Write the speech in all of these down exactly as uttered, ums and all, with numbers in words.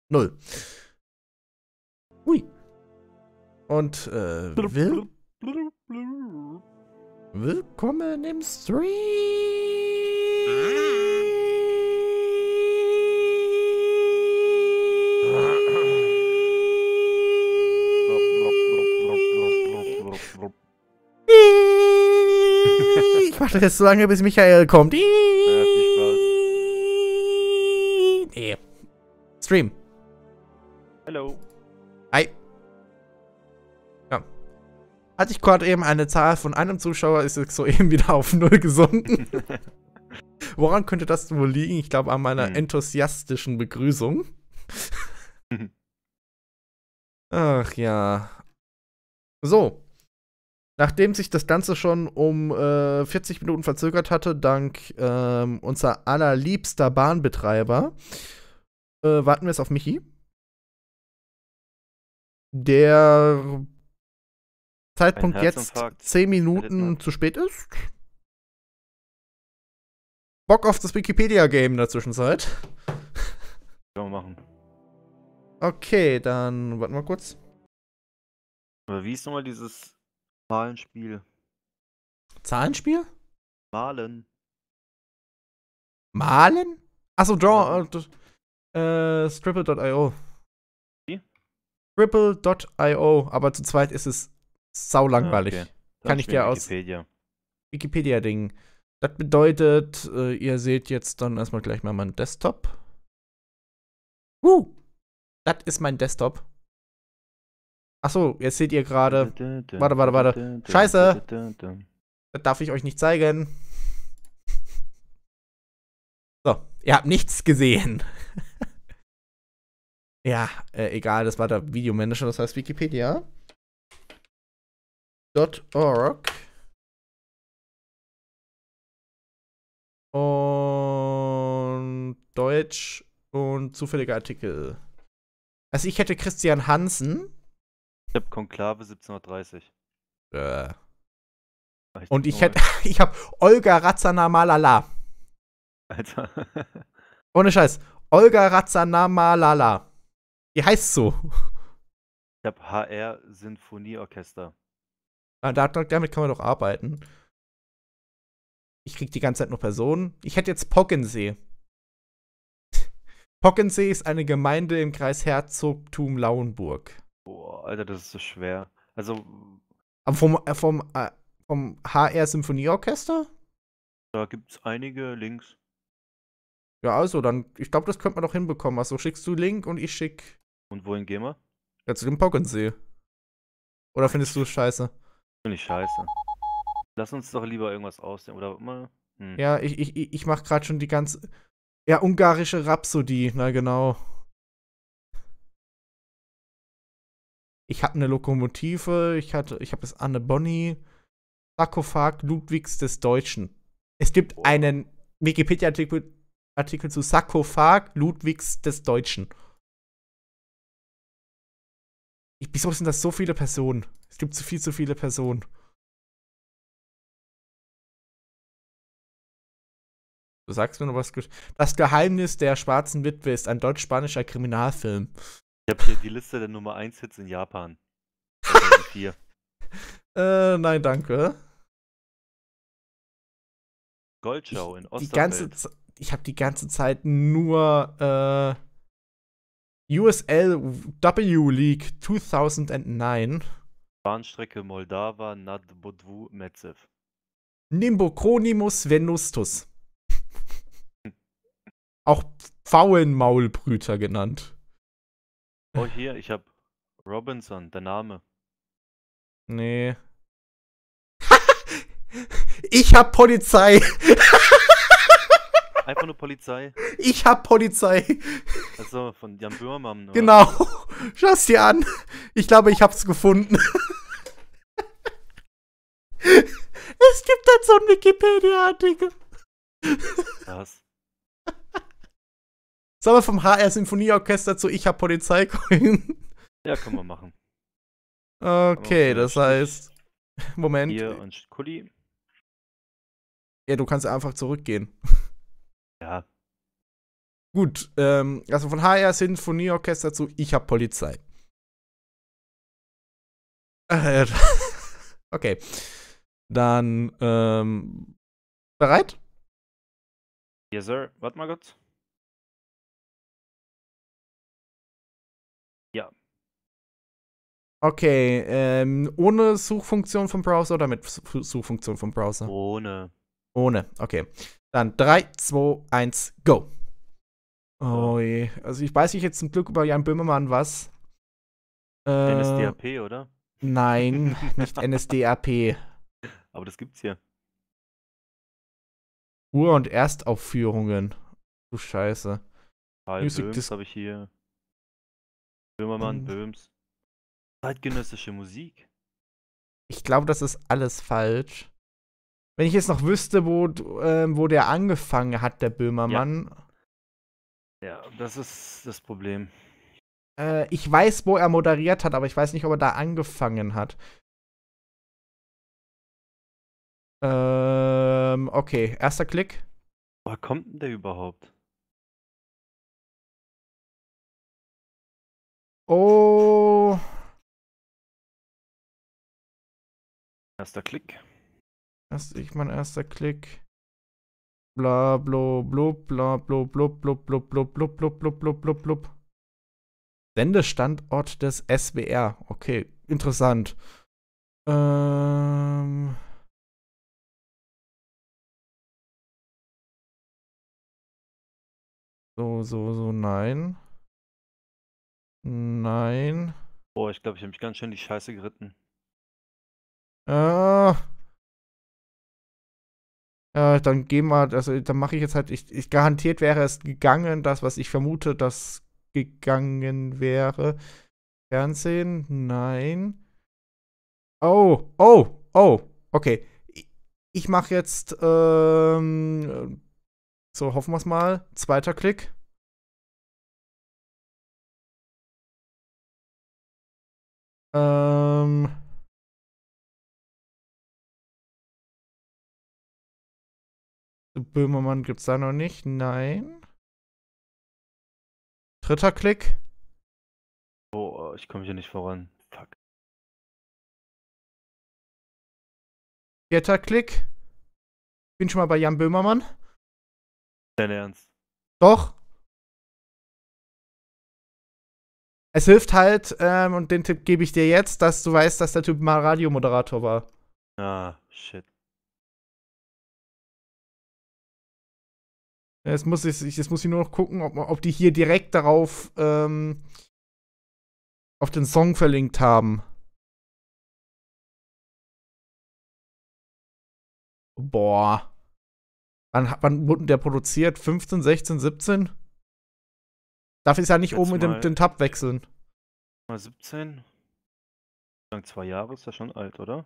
Null. Hui. Und äh, will willkommen im Stream. Ich warte jetzt so lange, bis Michael kommt. Ja, viel Spaß. Nee. Stream. Hallo. Hi. Ja. Hatte ich gerade eben eine Zahl von einem Zuschauer, ist es soeben wieder auf null gesunken. Woran könnte das wohl liegen? Ich glaube, an meiner Hm. enthusiastischen Begrüßung. Ach ja. So. Nachdem sich das Ganze schon um äh, vierzig Minuten verzögert hatte, dank ähm, unser allerliebster Bahnbetreiber, äh, warten wir es auf Michi. Der Zeitpunkt Ein jetzt Herzinfarkt. zehn Erlitt Minuten man. zu spät ist. Bock auf das Wikipedia-Game in der Zwischenzeit. Können wir machen. Okay, dann warten wir kurz. Aber wie ist nochmal dieses Zahlenspiel? Zahlenspiel? Malen. Malen? Achso, Draw. Ja. Äh, d- äh, Scribble Punkt i o. Wie? Scribble Punkt i o. Aber zu zweit ist es saulangweilig. Ah, okay. Dann Kann ich spielen dir aus Wikipedia. Wikipedia-Ding. Das bedeutet, äh, ihr seht jetzt dann erstmal gleich mal meinen Desktop. Uh! Das ist mein Desktop. Achso, jetzt seht ihr gerade. Warte, warte, warte. Scheiße! Das darf ich euch nicht zeigen. So, ihr habt nichts gesehen. Ja, äh, egal, das war der Videomanager, das heißt Wikipedia. .org. Und Deutsch und zufällige Artikel. Also ich hätte Christian Hansen. Ich hab Konklave siebzehnhundertdreißig. Äh. Reicht Und ich Maul. hätte, ich hab Olga Razanamalala. Alter. Ohne Scheiß. Olga Razanamalala. Die heißt so. Ich hab H R Sinfonieorchester. Ah, da- Damit kann man doch arbeiten. Ich krieg die ganze Zeit nur Personen. Ich hätte jetzt Pockensee. Pockensee ist eine Gemeinde im Kreis Herzogtum Lauenburg. Boah, Alter, das ist so schwer. Also, Aber vom, äh, vom, äh, vom H R Symphonieorchester? da gibt's einige Links. Ja, also, dann, ich glaube, das könnte man doch hinbekommen. Also schickst du Link und ich schick Und wohin gehen wir? ja, zu dem Pockensee. Oder findest du es scheiße? Finde ich scheiße. Lass uns doch lieber irgendwas ausdenken. Oder immer. Hm. Ja, ich, ich, ich ich mach grad schon die ganze. Ja, ungarische Rhapsodie, na genau. Ich hatte eine Lokomotive, ich hatte, ich habe das Anne Bonny, Sarkophag Ludwigs des Deutschen. Es gibt Boah. einen Wikipedia-Artikel Artikel zu Sarkophag Ludwigs des Deutschen. Ich, wieso sind das so viele Personen? Es gibt zu viel zu viele Personen. Du sagst mir noch was. Ge- Das Geheimnis der schwarzen Witwe ist ein deutsch-spanischer Kriminalfilm. Ich habe hier die Liste der Nummer eins Hits in Japan. zweitausendvier. Äh, nein, danke. Goldschau in Die ganze, Osterfeld. Z- ich habe die ganze Zeit nur äh, U S L W League zweitausendneun, Bahnstrecke Moldava nad Bodvu Metzev. Nimbochroниmus venustus. Auch Pfauenmaulbrüter genannt. Oh, hier, ich habe Robinson, der Name. Nee. Ich hab Polizei. Einfach nur Polizei. Ich hab Polizei. Also von Jan Böhmermann. Oder? Genau. Schau's dir an. Ich glaube, ich hab's gefunden. Es gibt dann so einen Wikipedia-Artikel. Was? Sollen wir vom H R Symphonieorchester zu Ich hab Polizei kommen? Ja, können wir machen. Okay, Aber das Strich heißt. Moment. Hier und Kuli. Ja, du kannst einfach zurückgehen. Ja. Gut, ähm, also von H R Sinfonieorchester zu Ich hab Polizei. Äh, okay. Dann, ähm, bereit? Yes, sir. Warte mal kurz. Ja. Okay, ähm, ohne Suchfunktion vom Browser oder mit Such- Suchfunktion vom Browser? Ohne. Ohne, okay. Dann drei, zwei, eins, go. So. Oh je. Also ich weiß nicht jetzt zum Glück über Jan Böhmermann was. Äh, N S D A P, oder? nein, nicht N S D A P. Aber das gibt's hier. Ur- und Erstaufführungen. Du Scheiße. Karl Music Böhms Disc- habe ich hier. Böhmermann, Hm. Böhms. Zeitgenössische Musik. Ich glaube, das ist alles falsch. Wenn ich jetzt noch wüsste, wo, du- ähm, wo der angefangen hat, der Böhmermann. Ja, das ist das Problem. Äh, ich weiß, wo er moderiert hat, aber ich weiß nicht, ob er da angefangen hat. Ähm, okay, erster Klick. Woher kommt denn der überhaupt? Oh. Erster Klick. Das ist ich mein erster Klick. Bla blo blub, bla blo blub blub blub blub blub blub blub blub blub blub. Sendestandort des S W R. Okay, interessant. Ähm. So, so, so, nein. Nein. Boah, ich glaube, ich habe mich ganz schön die Scheiße geritten. Äh. Ja, dann gehen wir, also dann mache ich jetzt halt, ich, ich garantiert wäre es gegangen, das, was ich vermute, das gegangen wäre. Fernsehen? Nein. Oh, oh, oh, okay. Ich, ich mache jetzt, ähm, so, hoffen wir es mal. Zweiter Klick. Ähm. Böhmermann gibt's da noch nicht. Nein. Dritter Klick. Boah, ich komme hier nicht voran. Fuck. Vierter Klick. Bin schon mal bei Jan Böhmermann. Dein Ernst? Doch. Es hilft halt, ähm, und den Tipp gebe ich dir jetzt, dass du weißt, dass der Typ mal Radiomoderator war. Ah, shit. Jetzt muss ich, jetzt muss ich nur noch gucken, ob, ob die hier direkt darauf, ähm, auf den Song verlinkt haben. Boah. Wann, wann wurde der produziert? fünfzehn, sechzehn, siebzehn? Darf ich ja nicht Jetzt oben in den, mal- den Tab wechseln. Mal siebzehn. Sagen zwei Jahre ist ja schon alt, oder?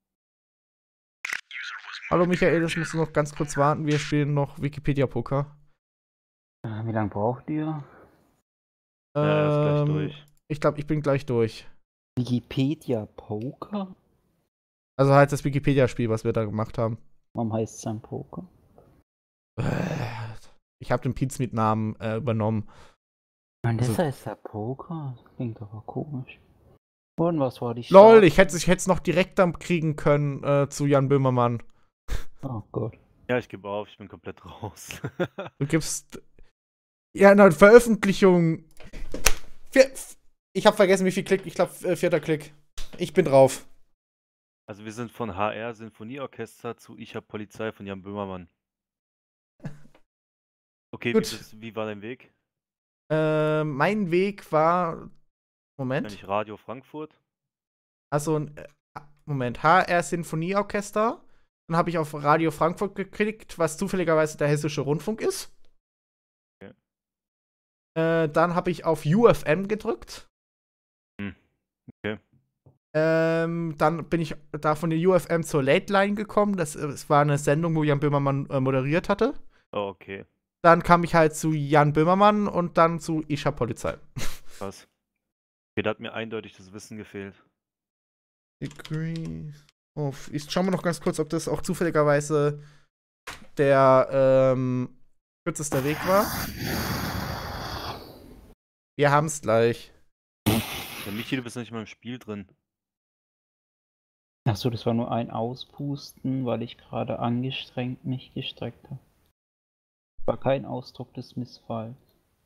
Hallo Michael, das musst du noch ganz kurz warten. Wir spielen noch Wikipedia-Poker. Wie lange braucht ihr? Ja, er ist gleich Ähm, durch. Ich glaube, ich bin gleich durch. Wikipedia Poker? Also halt das Wikipedia-Spiel, was wir da gemacht haben. Warum heißt es dann Poker? Ich habe den Pizmeet-Namen äh, übernommen. Und das Also- heißt ja Poker? Das klingt aber komisch. Und was war die Lol, Start- ich hätte ich es noch direkt dann kriegen können äh, zu Jan Böhmermann. Oh Gott. Ja, ich gebe auf, ich bin komplett raus. Du gibst. Ja, eine Veröffentlichung. Vier, ich habe vergessen, wie viel Klick. Ich glaube, äh, vierter Klick. Ich bin drauf. Also wir sind von H R Sinfonieorchester zu Ich hab Polizei von Jan Böhmermann. Okay, wie, Gut. bist, wie war dein Weg? Äh, mein Weg war. Moment. Wahrscheinlich Radio Frankfurt. Also, äh, Moment. H R Sinfonieorchester. Dann habe ich auf Radio Frankfurt geklickt, was zufälligerweise der Hessische Rundfunk ist. Okay. Äh, dann habe ich auf U F M gedrückt. Hm. Okay. Ähm, dann bin ich da von der U F M zur Late Line gekommen. Das, das war eine Sendung, wo Jan Böhmermann äh, moderiert hatte. Oh, okay. Dann kam ich halt zu Jan Böhmermann und dann zu Ich hab Polizei. Krass. Okay, da hat mir eindeutig das Wissen gefehlt. Degree of. Ich schau mal noch ganz kurz, ob das auch zufälligerweise der ähm, kürzeste Weg war. Wir haben's gleich. Ja, Michi, du bist nicht mal im Spiel drin. Achso, das war nur ein Auspusten, weil ich gerade angestrengt mich gestreckt habe. War kein Ausdruck des Missfalls.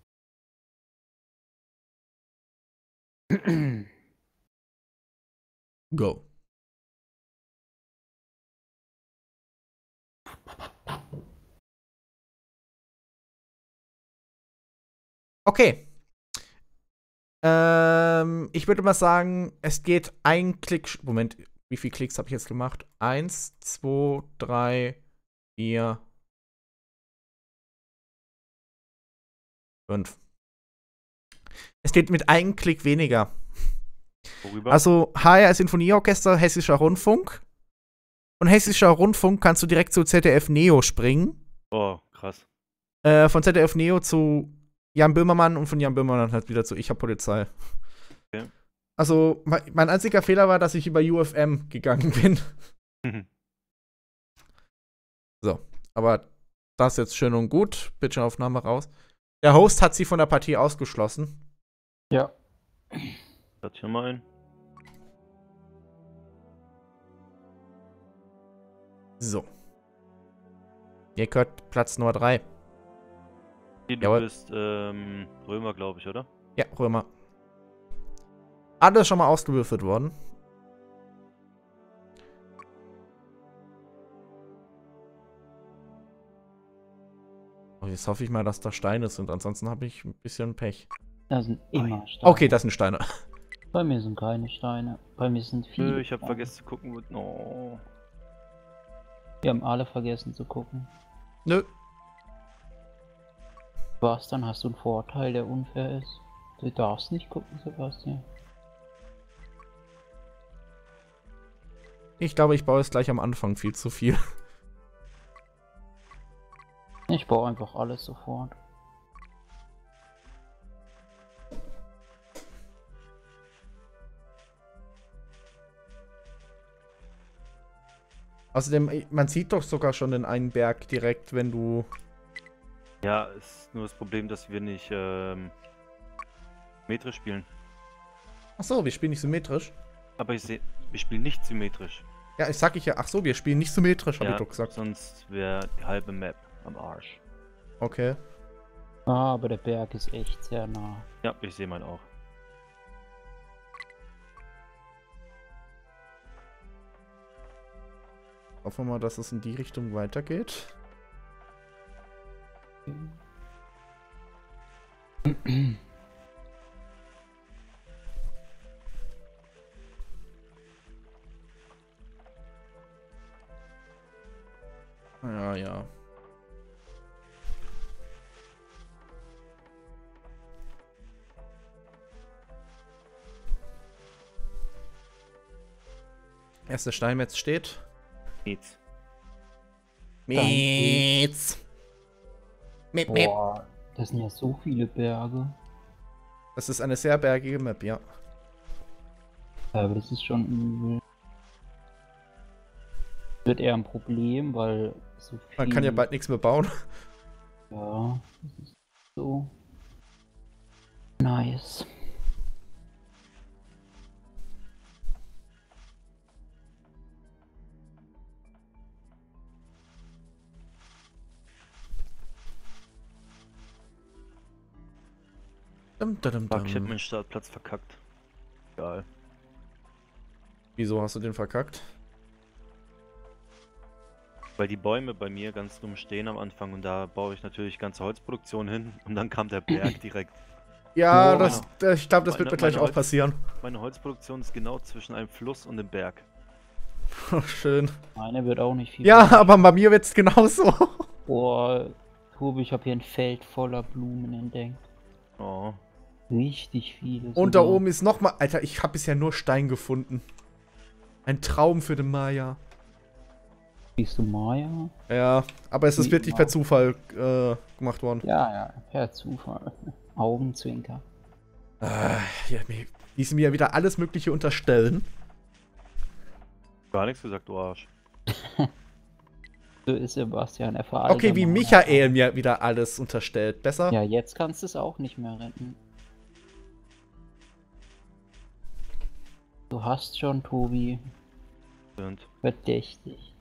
Go. Okay. Ähm, ich würde mal sagen, es geht ein Klick. Moment, wie viele Klicks habe ich jetzt gemacht? Eins, zwei, drei, vier, fünf. Es geht mit einem Klick weniger. Worüber? Also H R Sinfonieorchester, Hessischer Rundfunk. Von Hessischer Rundfunk kannst du direkt zu Z D F Neo springen. Oh, krass. Äh, von Z D F Neo zu Jan Böhmermann und von Jan Böhmermann halt wieder zu Ich hab Polizei. Okay. Also, mein, mein einziger Fehler war, dass ich über U F M gegangen bin. So, aber das jetzt schön und gut. Bildschirmaufnahme raus. Der Host hat sie von der Partie ausgeschlossen. Ja. Hat hier mal ein. So. Ihr gehört Platz Nummer drei. Du Jawohl. bist ähm, Römer, glaube ich, oder? Ja, Römer. Alles schon mal ausgewürfelt worden. Oh, jetzt hoffe ich mal, dass da Steine sind. Ansonsten habe ich ein bisschen Pech. Da sind immer Steine. Okay, das sind Steine. Bei mir sind keine Steine. Bei mir sind viele. Nö, ich habe Steine. vergessen zu gucken. wo- Oh. Wir haben alle vergessen zu gucken. Nö. Was, dann hast du einen Vorteil, der unfair ist. Du darfst nicht gucken, Sebastian. Ich glaube, ich baue es gleich am Anfang viel zu viel. Ich baue einfach alles sofort. Außerdem, man sieht doch sogar schon den einen Berg direkt, wenn du... Ja, ist nur das Problem, dass wir nicht ähm, metrisch spielen. Achso, wir spielen nicht symmetrisch. Aber ich sehe, wir spielen nicht symmetrisch. Ja, ich sag ich ja. Achso, wir spielen nicht symmetrisch, hab Ja, ich doch gesagt. sonst wäre die halbe Map am Arsch. Okay. Ah, aber der Berg ist echt sehr nah. Ja, ich sehe meinen auch. Hoffen wir mal, dass es in die Richtung weitergeht. Ja, ja. Erster Steinmetz steht. Nichts. Metz. Mep, mep. Boah, das sind ja so viele Berge. Das ist eine sehr bergige Map, ja. Aber das ist schon übel. Wird eher ein Problem, weil so viel... Man kann ja bald nichts mehr bauen. Ja, das ist so nice. Dum, dum, dum, Fuck, ich hab dum. meinen Startplatz verkackt. Egal. Wieso hast du den verkackt? Weil die Bäume bei mir ganz dumm stehen am Anfang und da baue ich natürlich ganze Holzproduktion hin und dann kam der Berg direkt. Ja, Oh, das, äh, ich glaube, das wird meine- mir gleich meine auch Holz- passieren. Meine Holzproduktion ist genau zwischen einem Fluss und dem Berg. Oh, schön. Meine wird auch nicht viel. Ja, besser. aber bei mir wird's genauso. Boah, Tobi, ich habe hier ein Feld voller Blumen entdeckt. Oh. Richtig viele. Und da sogar. oben ist nochmal. Alter, ich habe bisher nur Stein gefunden. Ein Traum für den Maya. Siehst du Maya? Ja, aber es ist Wie wirklich immer. per Zufall äh, gemacht worden. Ja, ja, per Zufall. Augenzwinker. Ah, ja, mir, die sie mir wieder alles Mögliche unterstellen. Gar nichts gesagt, du Arsch. So ist Sebastian, er veraltet. Okay, wie Michael mir wieder alles unterstellt. Besser? Ja, jetzt kannst du es auch nicht mehr retten. Du hast schon, Tobi. Und Verdächtig.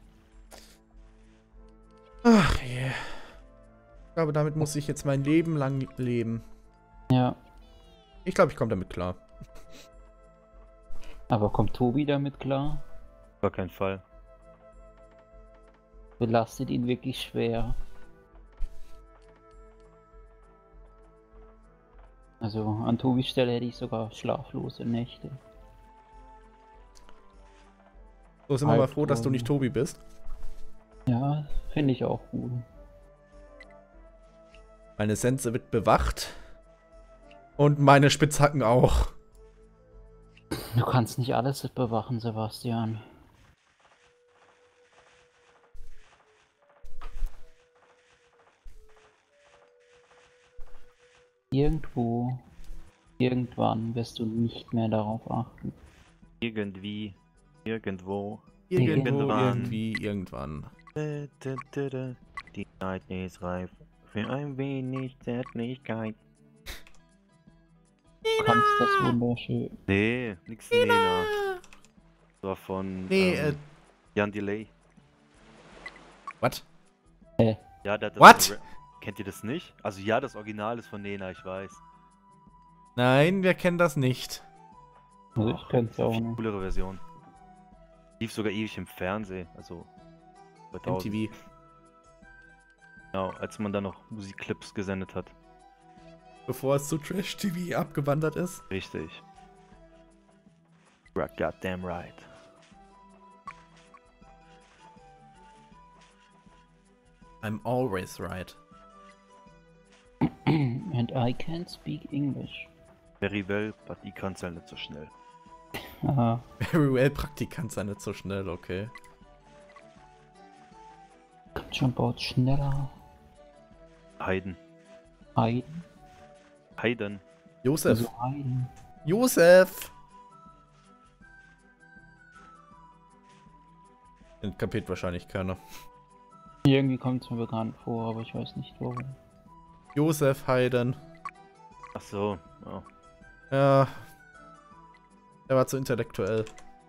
Ach je. Ich glaube, damit muss ich jetzt mein Leben lang leben. Ja. Ich glaube, ich komme damit klar. Aber kommt Tobi damit klar? gar keinen Fall. Belastet ihn wirklich schwer. Also an Tobis Stelle hätte ich sogar schlaflose Nächte. So sind wir mal Halb froh, dass du Tobi. nicht Tobi bist. Ja, finde ich auch gut. Meine Sense wird bewacht. Und meine Spitzhacken auch. Du kannst nicht alles bewachen, Sebastian. Irgendwo, irgendwann wirst du nicht mehr darauf achten. Irgendwie, irgendwo. Irgendwo, Irgendwann. irgendwie, irgendwann. Die Zeit ist reif für ein wenig Zärtlichkeit. Du kannst das wunderschön. Nee, nix Nena. Das war von Nee, ähm, Jan Delay. What? Ja, der hat das What? so ra- Kennt ihr das nicht? Also ja, das Original ist von Nena, ich weiß. Nein, wir kennen das nicht. Also ich könnte es auch Viel nicht. coolere Version. Lief sogar ewig im Fernsehen, also M zweitausend. T V. Genau, als man da noch Musikclips gesendet hat. Bevor es zu Trash-T V abgewandert ist. Richtig. Right, goddamn right. I'm always right. And I can't speak English. Very well, but die kann's halt nicht so schnell. Aha. Very well, Praktikant sei nicht so schnell, okay. Kommt schon baut schneller. Heiden. Heiden. Heiden. Josef. Also Heiden. Josef! Den kapiert wahrscheinlich keiner. Irgendwie kommt es mir bekannt vor, aber ich weiß nicht warum. Josef Haydn. Ach so. Oh. Ja. Er war zu intellektuell.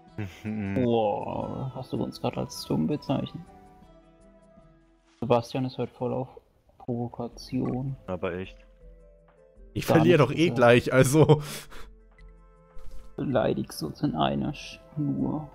Boah, hast du uns gerade als dumm bezeichnet? Sebastian ist heute voll auf Provokation. Aber echt. Ich Gar verliere nicht doch eh gesagt. gleich, also. Beleidigst uns in einer Schnur.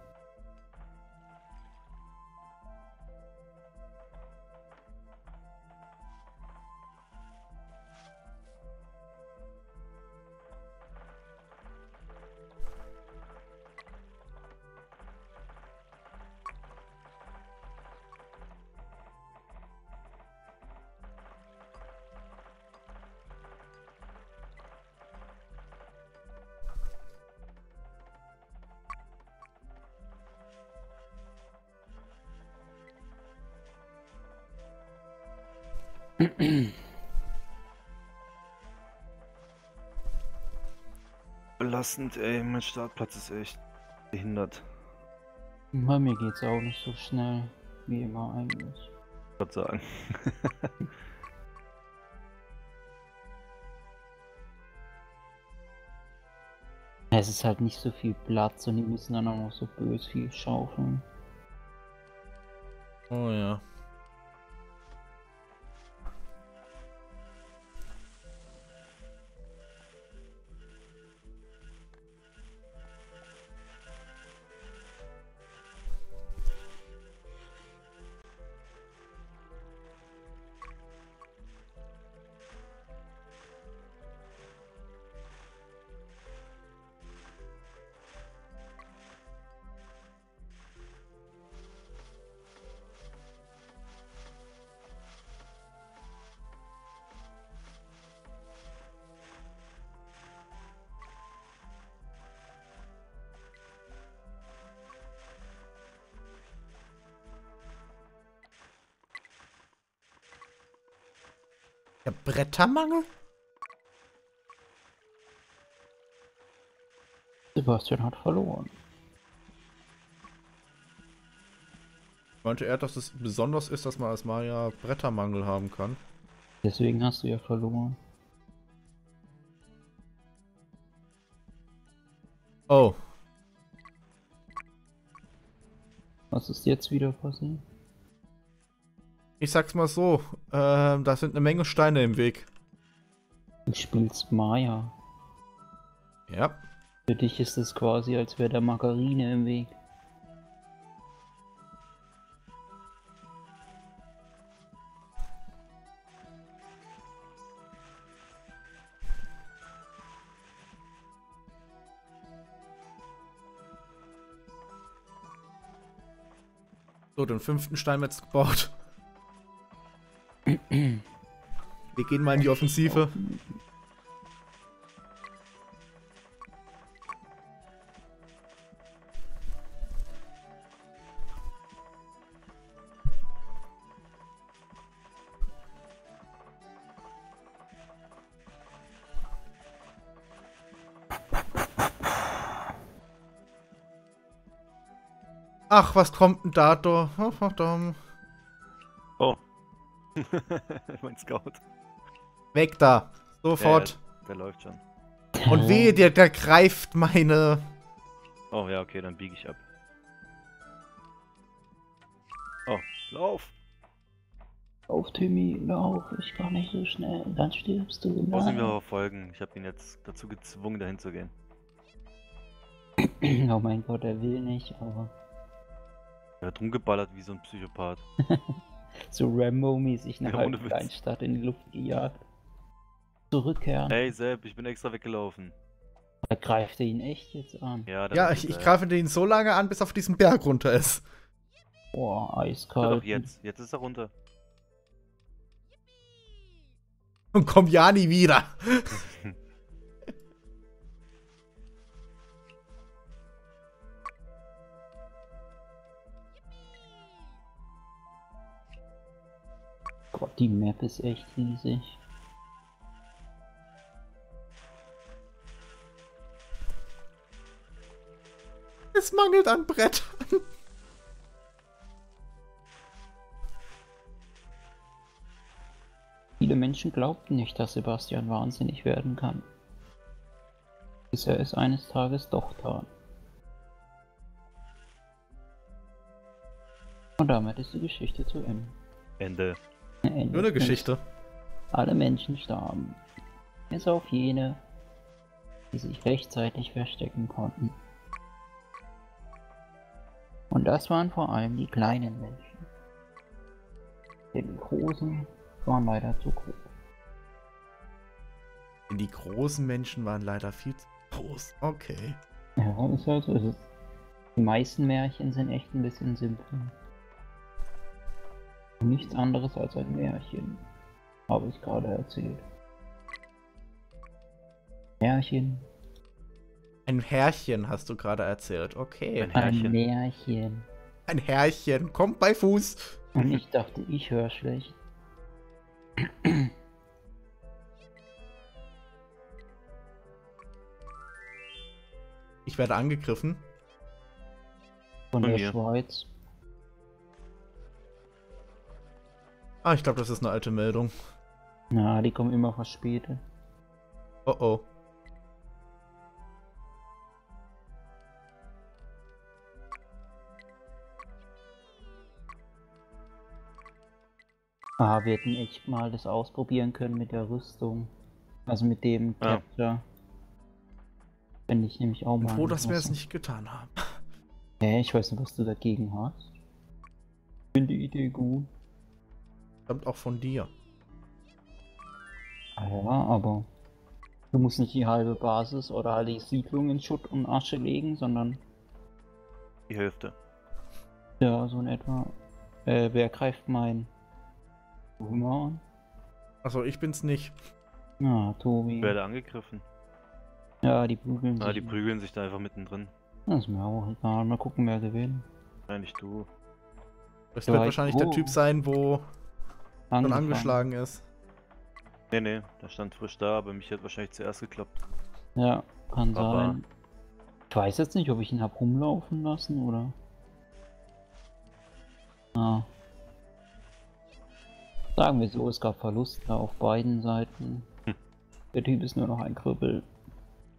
Belastend, ey. Mein Startplatz ist echt behindert. Bei mir geht's auch nicht so schnell wie immer eigentlich. Ich würde sagen. Es ist halt nicht so viel Platz und die müssen dann auch noch so bös viel schaufeln. Oh ja. Der Brettermangel? Sebastian hat verloren. Meinte er, dass es besonders ist, dass man als Maya Brettermangel haben kann? Deswegen hast du ja verloren. Oh. Was ist jetzt wieder passiert? Ich sag's mal so, ähm, da sind eine Menge Steine im Weg. Du spielst Maya. Ja. Für dich ist es quasi, als wäre der Margarine im Weg. So, den fünften Stein wird jetzt gebaut. Wir gehen mal in die Offensive. Ach, was kommt denn da, da? Oh, verdammt. Oh. Mein Scout. Weg da. Sofort. Ja, ja, der läuft schon. Und wehe, der, der greift meine... Oh ja, okay, dann biege ich ab. Oh, lauf! Lauf, Timmy, lauf, ich kann nicht so schnell, dann stirbst du. Muss ihm Nein. aber folgen. Ich habe ihn jetzt dazu gezwungen, dahin zu gehen. Oh mein Gott, er will nicht, aber Er hat rumgeballert wie so ein Psychopath. so Rambo-mäßig eine Ja, halbe ohne Witz. Kleinstadt in die Luft gejagt. Zurückkehren. Hey Sepp, ich bin extra weggelaufen. Da greift er ihn echt jetzt an. Ja, der Ja, war ich, ich hinterher. greife den so lange an, bis er auf diesen Berg runter ist. Boah, Ja, eiskalt. doch jetzt. Jetzt ist er runter. Und komm ja nie wieder. Gott, die Map ist echt riesig. Es mangelt an Brettern. Viele Menschen glaubten nicht, dass Sebastian wahnsinnig werden kann. Bis er es eines Tages doch tat. Und damit ist die Geschichte zu Ende. Ende. Ende. Nur eine Geschichte. Alle Menschen starben. Bis auf jene, die sich rechtzeitig verstecken konnten. Und das waren vor allem die kleinen Menschen. Denn die großen waren leider zu groß. Denn die großen Menschen waren leider viel zu groß. Okay. Ja, ist halt so. Es ist, die meisten Märchen sind echt ein bisschen simpel. Und nichts anderes als ein Märchen, habe ich gerade erzählt. Märchen. Ein Herrchen hast du gerade erzählt. Okay. Ein Ein Herrchen. Märchen. Ein Herrchen. Kommt bei Fuß. Und ich dachte, ich höre schlecht. Ich werde angegriffen. Von Von der mir. Schweiz. Ah, ich glaube, das ist eine alte Meldung. Na, die kommen immer verspätet. Oh oh. Ah, wir hätten echt mal das ausprobieren können mit der Rüstung. Also mit dem Ah. Capture. Fände ich nämlich auch Ich bin mal. froh, dass wir es interessant. nicht getan haben. Hä, ich weiß nicht, was du dagegen hast. Ich finde die Idee gut. Kommt auch von dir. Ah ja, aber du musst nicht die halbe Basis oder alle die Siedlung in Schutt und Asche legen, sondern Die Hälfte. ja, so in etwa. Äh, wer greift mein Hunger an? Also ich bin's nicht. Na, Tobi. Ich werde angegriffen. Ja, die prügeln Ah, sich. die prügeln sich da einfach mittendrin. Das ist mir auch egal. Mal gucken, wer gewinnt. Nein, nicht du. Das Du wird weißt wahrscheinlich wo. der Typ sein, wo schon Angefangen. angeschlagen ist. Nee, nee, der stand frisch da, aber mich hat wahrscheinlich zuerst geklappt. Ja, kann Aber- sein. Ich weiß jetzt nicht, ob ich ihn hab rumlaufen lassen oder. Ah. Sagen wir so, es gab Verluste auf beiden Seiten. Hm. Der Typ ist nur noch ein Krüppel.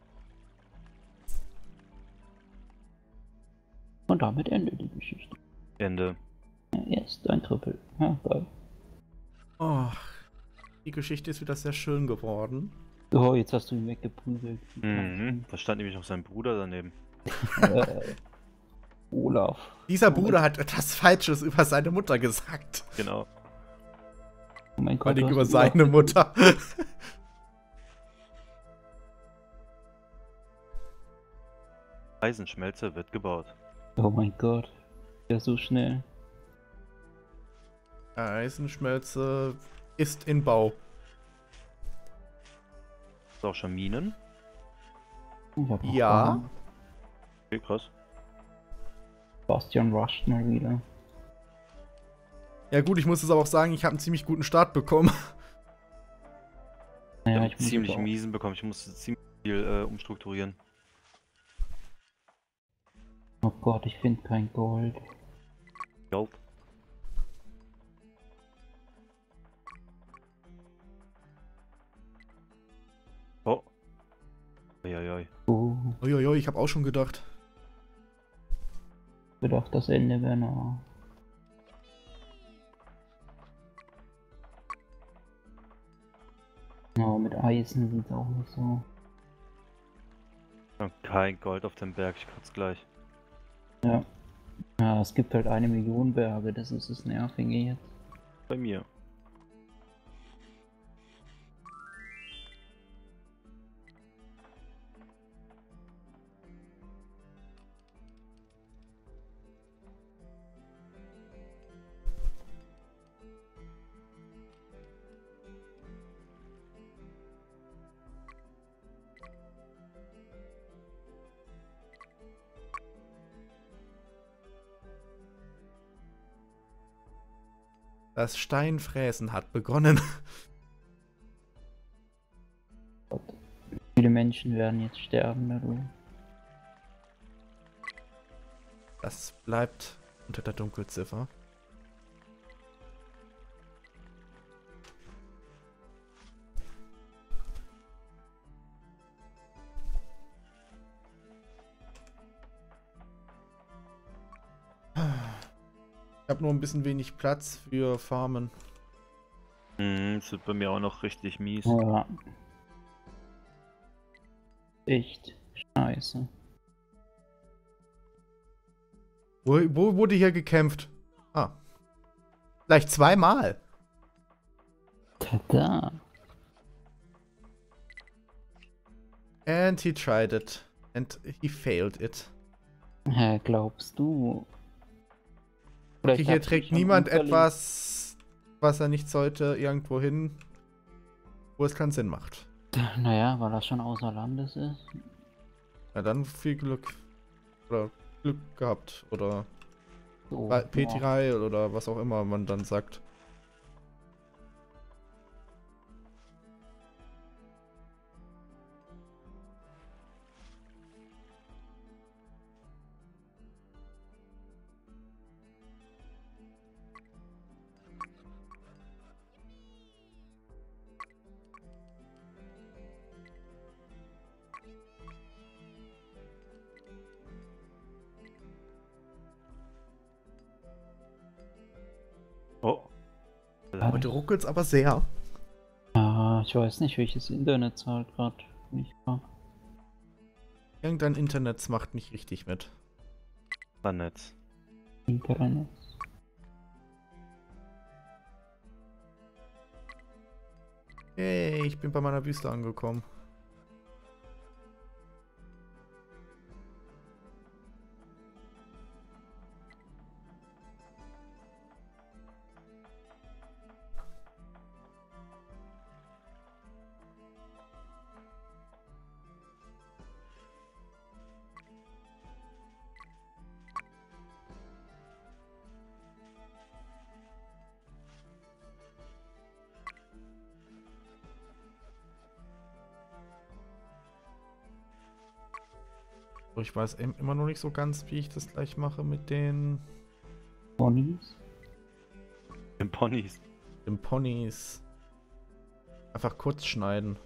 Und damit endet die Geschichte. Ende. Erst ein Triple. Ja, geil. Oh, die Geschichte ist wieder sehr schön geworden. Oh, jetzt hast du ihn weggeprügelt. Mhm. Da stand nämlich noch sein Bruder daneben. Äh, Olaf. Dieser Oh mein- Bruder hat etwas Falsches über seine Mutter gesagt. Genau. Oh mein Vor Gott, allem du über hast Olaf seine geprügelt. Mutter. Eisenschmelze wird gebaut. Oh mein Gott. Ja, so schnell. Eisenschmelze ist in Bau. Ist auch schon Minen? Ich hab noch Ja. Fragen. Okay, krass. Bastian rusht mal wieder. Ja gut, ich muss es aber auch sagen, ich habe einen ziemlich guten Start bekommen. Naja, Ja, ich muss ziemlich jetzt auch- miesen bekommen. Ich musste ziemlich viel äh, umstrukturieren. Oh Gott, ich finde kein Gold. Gold. Oh. Uiuiui. Oh, Uiuiui, ich habe auch schon gedacht. gedacht, das Ende wäre nah. Ja, mit Eisen sieht auch nicht so. Und kein Gold auf dem Berg, ich kotze gleich. Ja. Ja, es gibt halt eine Million Berge, das ist das Nervige jetzt. Bei mir. Das Steinfräsen hat begonnen. Viele Menschen werden jetzt sterben dadurch. Das bleibt unter der Dunkelziffer. Ich habe nur ein bisschen wenig Platz für Farmen. Mhm, das wird bei mir auch noch richtig mies. Ja. Echt scheiße. Wo, wo wurde hier gekämpft? Ah. Gleich zweimal. Tada. And he tried it. And he failed it. Hä, glaubst du? Okay, Vielleicht hier habt ihr trägt schon niemand unverlinkt- etwas, was er nicht sollte, irgendwo hin, wo es keinen Sinn macht. Naja, weil das schon außer Landes ist. Na dann viel Glück. Oder Glück gehabt. Oder So, P drei oder was auch immer man dann sagt. Oh. Heute ruckelt's aber sehr. Ja, ich weiß nicht, welches Internet zahlt gerade. Mich grad. Irgendein Internet macht nicht richtig mit. War nett. Internet. Hey, ich bin bei meiner Wüste angekommen. So, ich weiß im- immer noch nicht so ganz, wie ich das gleich mache mit den, Ponys? Den Ponys. den Ponys. Einfach kurz schneiden.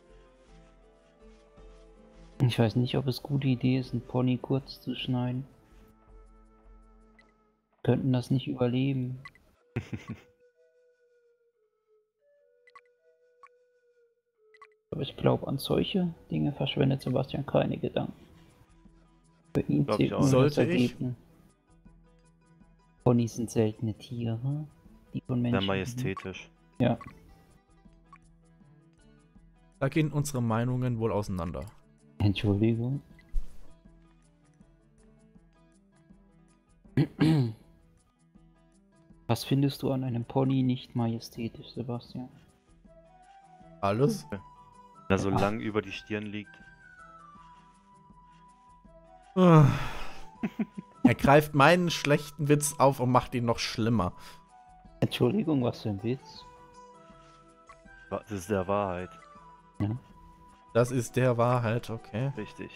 Ich weiß nicht, ob es gute Idee ist, einen Pony kurz zu schneiden. Könnten das nicht überleben. Aber ich glaube, an solche Dinge verschwendet Sebastian keine Gedanken. Für ihn Glaub ich zählt auch nur nicht. das Sollte ich? Ergebnis. Ponys sind seltene Tiere, die von Sehr Menschen. majestätisch. Ja. Da gehen unsere Meinungen wohl auseinander. Entschuldigung. Was findest du an einem Pony nicht majestätisch, Sebastian? Alles? Wenn er so Ja. lang über die Stirn liegt. Ah. Er greift meinen schlechten Witz auf und macht ihn noch schlimmer. Entschuldigung, was für ein Witz. Das ist der Wahrheit. Ja. Das ist der Wahrheit, okay. Richtig.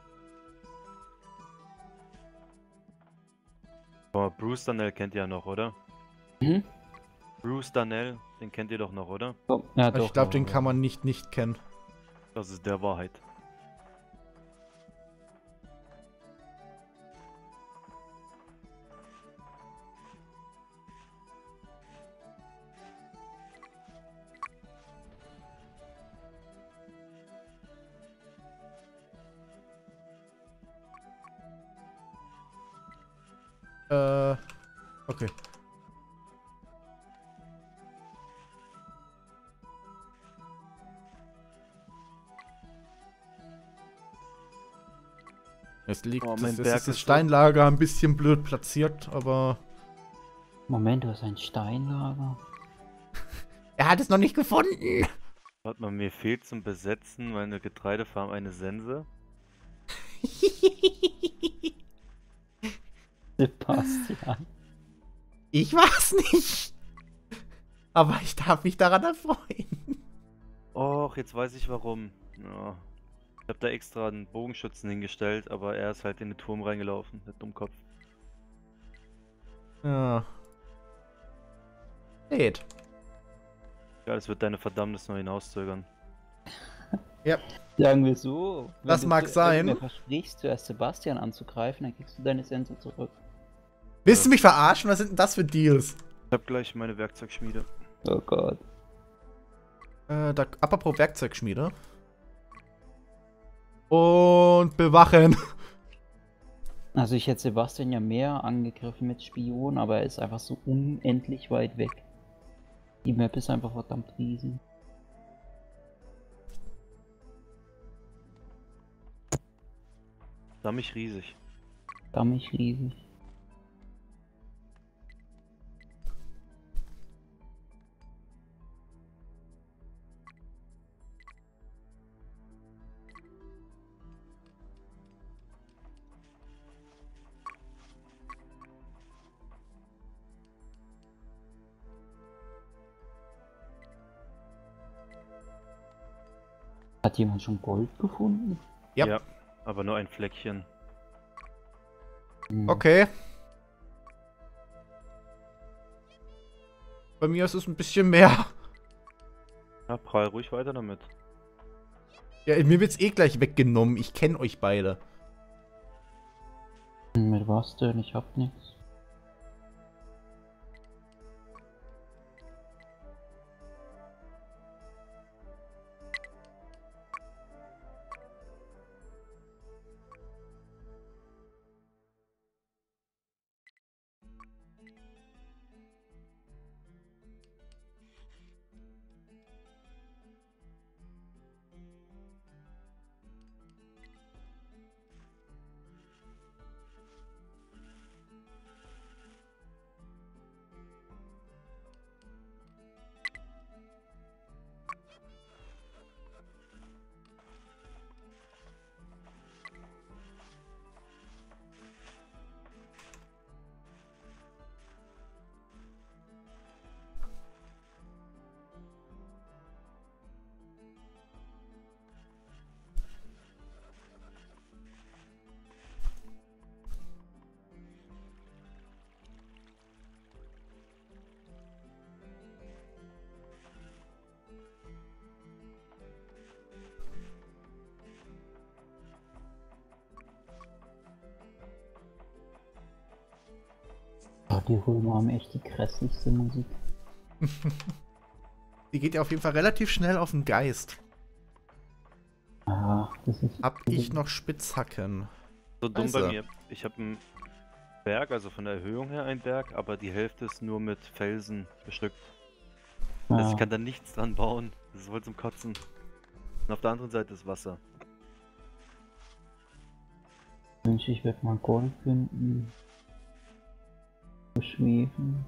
Aber Bruce Darnell kennt ihr ja noch, oder? Hm? Bruce Darnell, den kennt ihr doch noch, oder? Oh, ja, Ich doch, glaube, den ja. kann man nicht nicht kennen. Das ist der Wahrheit. Äh, okay. Es liegt, Oh, das, mein das Berg ist das ist so- Steinlager ein bisschen blöd platziert, aber Moment, du hast ein Steinlager. er hat es noch nicht gefunden. Warte mal, mir fehlt zum Besetzen meine Getreidefarm eine Sense. Sebastian. Ich weiß nicht. Aber ich darf mich daran erfreuen. Och, jetzt weiß ich warum. Ja. Ich habe da extra einen Bogenschützen hingestellt, aber er ist halt in den Turm reingelaufen, der Dummkopf. Ja. Geht. Ja, das wird deine Verdammnis noch hinauszögern. Sagen wir so. wenn Das du mag zu- sein. Wenn du mir versprichst, zuerst Sebastian anzugreifen, dann kriegst du deine Sense zurück. Willst du mich verarschen? Was sind denn das für Deals? Ich hab gleich meine Werkzeugschmiede. Oh Gott. Äh, da, apropos Werkzeugschmiede. Und bewachen. Also ich hätte Sebastian ja mehr angegriffen mit Spion, aber er ist einfach so unendlich weit weg. Die Map ist einfach verdammt riesig. Dammig riesig. Dammig riesig. Hat jemand schon Gold gefunden? Ja. aber nur ein Fleckchen. Hm. Okay. Bei mir ist es ein bisschen mehr. Ja, prall ruhig weiter damit. Ja, mir wird's eh gleich weggenommen. Ich kenne euch beide. Mit was denn? Ich hab nichts. Oh, die Römer haben echt die grässlichste Musik. Die geht ja auf jeden Fall relativ schnell auf den Geist. Ah, das ist... Hab ich noch Spitzhacken? So dumm bei Scheiße. mir. Ich habe einen Berg, also von der Erhöhung her ein Berg, aber die Hälfte ist nur mit Felsen bestückt. Also ich Ah, kann da nichts dran bauen. Das ist voll zum Kotzen. Und auf der anderen Seite ist Wasser. wünsche ich werde mal Gold finden. Beschweben.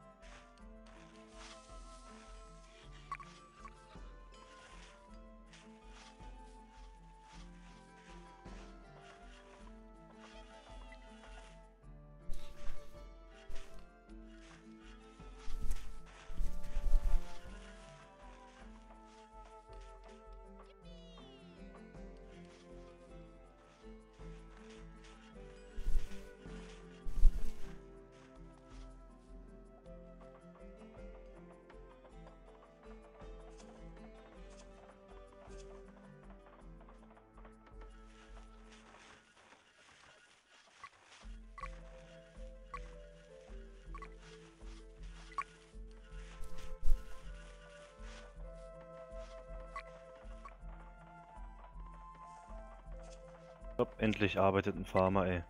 Ich glaub, endlich arbeitet ein Farmer, ey.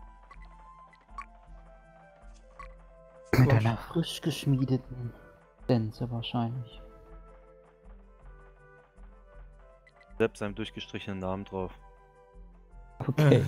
Mit einer frisch geschmiedeten Sense wahrscheinlich. Selbst seinem durchgestrichenen Namen drauf. Okay.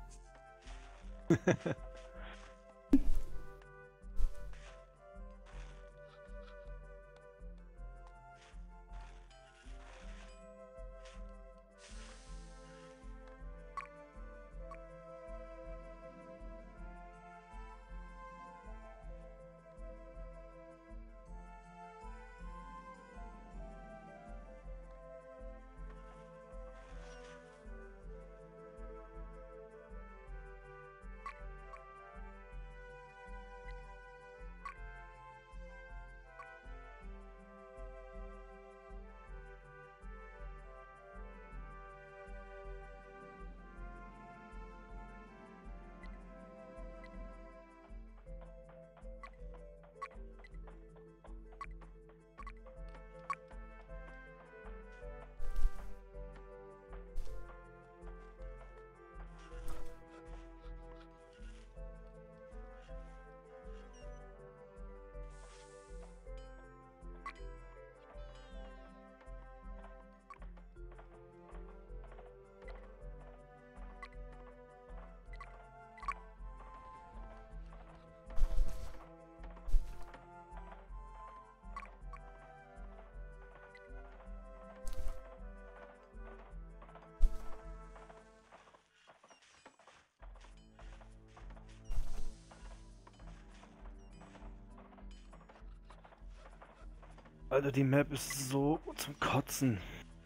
Alter, die Map ist so zum Kotzen.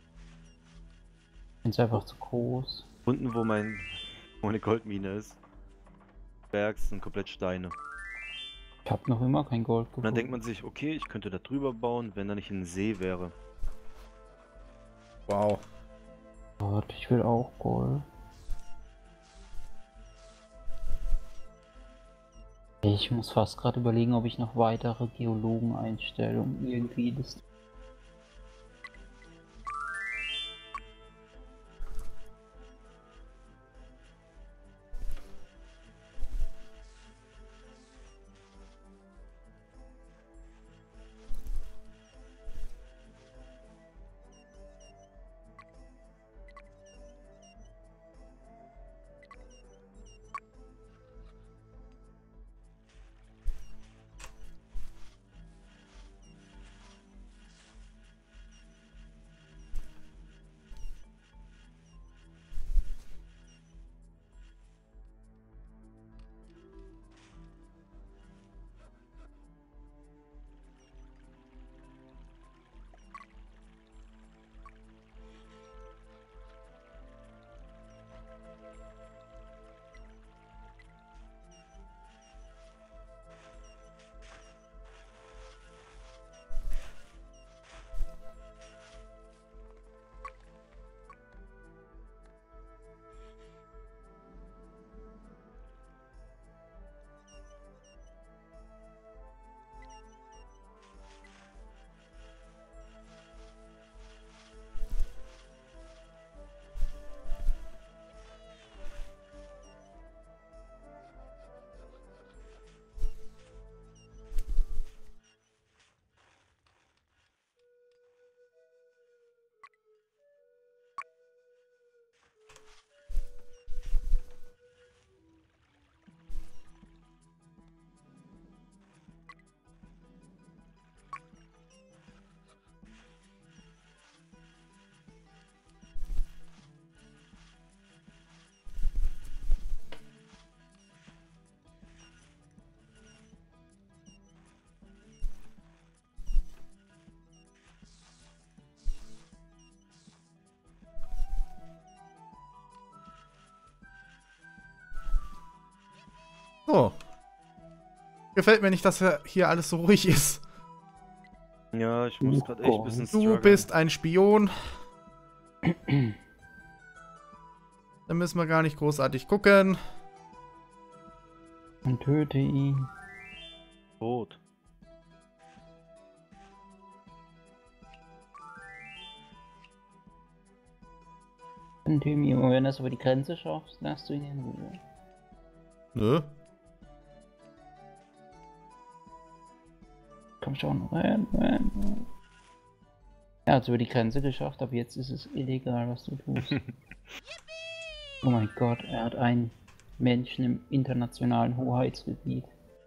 Ist einfach zu groß. Unten, wo mein wo meine Goldmine ist. Bergs sind komplett Steine. Ich habe noch immer kein Gold Und gefunden. dann denkt man sich, okay, ich könnte da drüber bauen, wenn da nicht ein See wäre. Wow. Gott, ich will auch Gold. Ich muss fast gerade überlegen, ob ich noch weitere Geologen einstelle, um irgendwie das... Gefällt mir nicht, dass hier alles so ruhig ist. Ja, ich muss gerade echt ein bisschen Du strugglen. bist ein Spion. Da müssen wir gar nicht großartig gucken. Und töte ihn. Tot. Und Timmy, und wenn du es über die Grenze schaffst, lässt du ihn in Ruhe. Nö. Komm schon, renn, renn, renn. Er hat es über die Grenze geschafft, aber jetzt ist es illegal, was du tust. Oh mein Gott, er hat einen Menschen im internationalen Hoheitsgebiet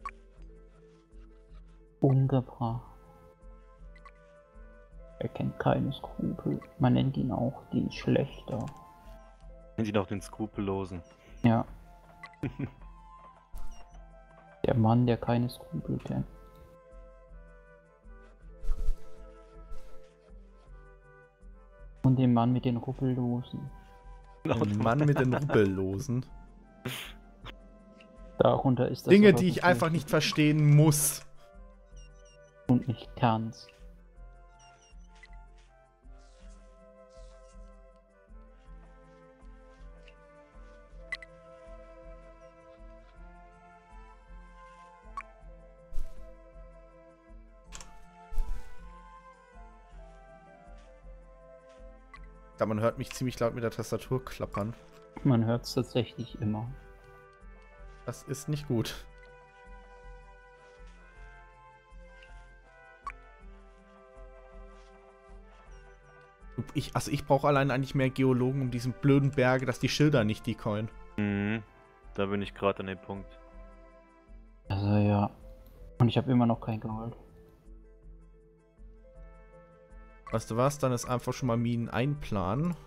umgebracht. Er kennt keine Skrupel. Man nennt ihn auch den Schlechter. Nennt ihn auch den Skrupellosen. Ja. Der Mann, der keine Skrupel kennt. Und den Mann mit den Ruppellosen. Ein Mann mit den Ruppellosen. Darunter ist das Dinge, sogar die ich bezeichnet einfach nicht verstehen muss. und nicht kannst. Ja, man hört mich ziemlich laut mit der Tastatur klappern. Man hört es tatsächlich immer. Das ist nicht gut. Ich, also ich brauche allein eigentlich mehr Geologen um diesen blöden Berge, dass die Schilder nicht decoyen. Mhm. Da bin ich gerade an dem Punkt. Also ja. Und ich habe immer noch kein Gold. Weißt du was? Dann ist einfach schon mal Minen einplanen.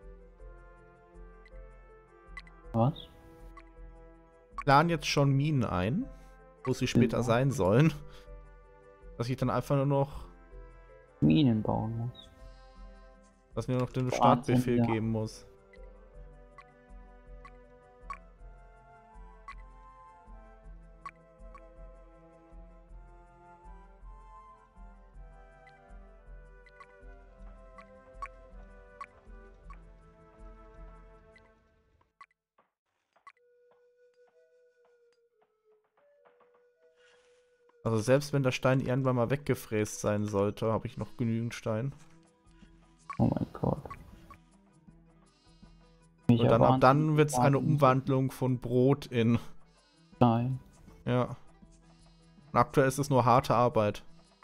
Was? Plan jetzt schon Minen ein, wo sie später Genau. sein sollen. Dass ich dann einfach nur noch, Minen bauen muss. dass mir noch den Wahnsinn, Startbefehl ja. geben muss. Also selbst wenn der Stein irgendwann mal weggefräst sein sollte, habe ich noch genügend Stein. Oh mein Gott. Mich Und dann ab dann wahnsinnig wird es eine wahnsinnig Umwandlung von Brot in. sein. Ja. Und aktuell ist es nur harte Arbeit.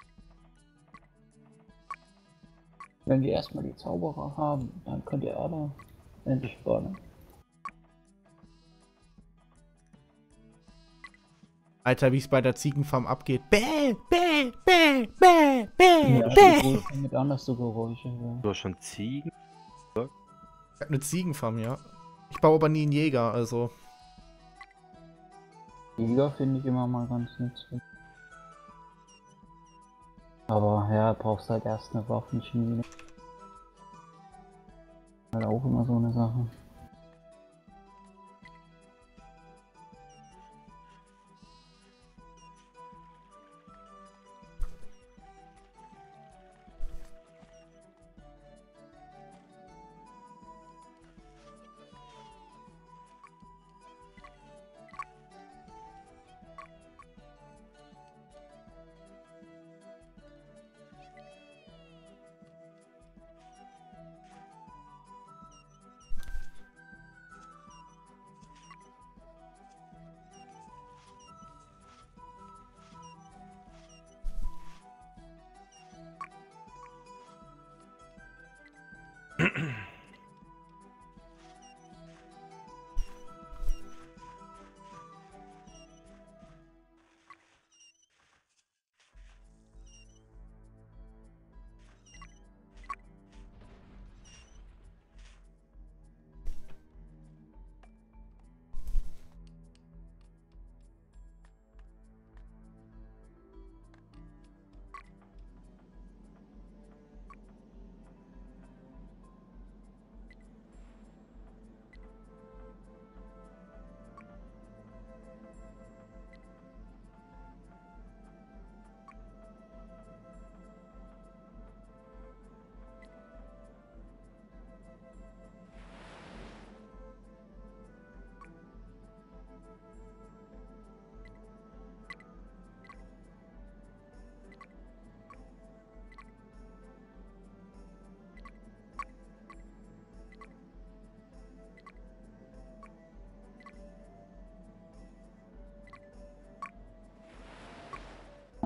Wenn wir erstmal die Zauberer haben, dann könnt ihr alle entspannen. Alter, wie es bei der Ziegenfarm abgeht. Bäh, bäh, bäh, bäh, bäh, Ja, bäh. die Wohl mit anders so Geräusche hören. Du hast schon Ziegen? Ich hab eine Ziegenfarm, ja. Ich baue aber nie einen Jäger, also. Jäger finde ich immer mal ganz nützlich. Aber ja, brauchst halt erst eine Waffenschmiede. Halt auch immer so eine Sache.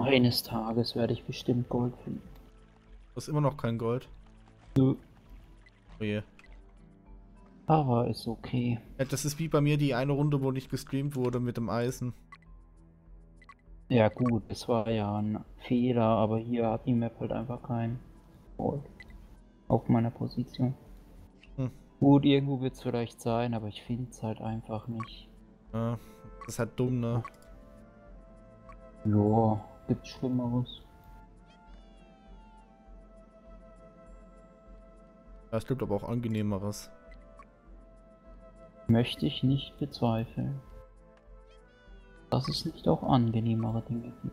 Eines Tages werde ich bestimmt Gold finden. Das ist immer noch kein Gold. Nö. Oh je. Aber ist okay. Ja, das ist wie bei mir die eine Runde, wo nicht gestreamt wurde mit dem Eisen. Ja gut, das war ja ein Fehler, aber hier hat die Map halt einfach kein Gold. Auf meiner Position. Hm. Gut, irgendwo wird es vielleicht sein, aber ich finde es halt einfach nicht. Ja, das ist halt dumm, ne? Ja, gibt's Schlimmeres. Ja, es gibt aber auch angenehmeres. Möchte ich nicht bezweifeln. Dass es nicht auch angenehmere Dinge gibt.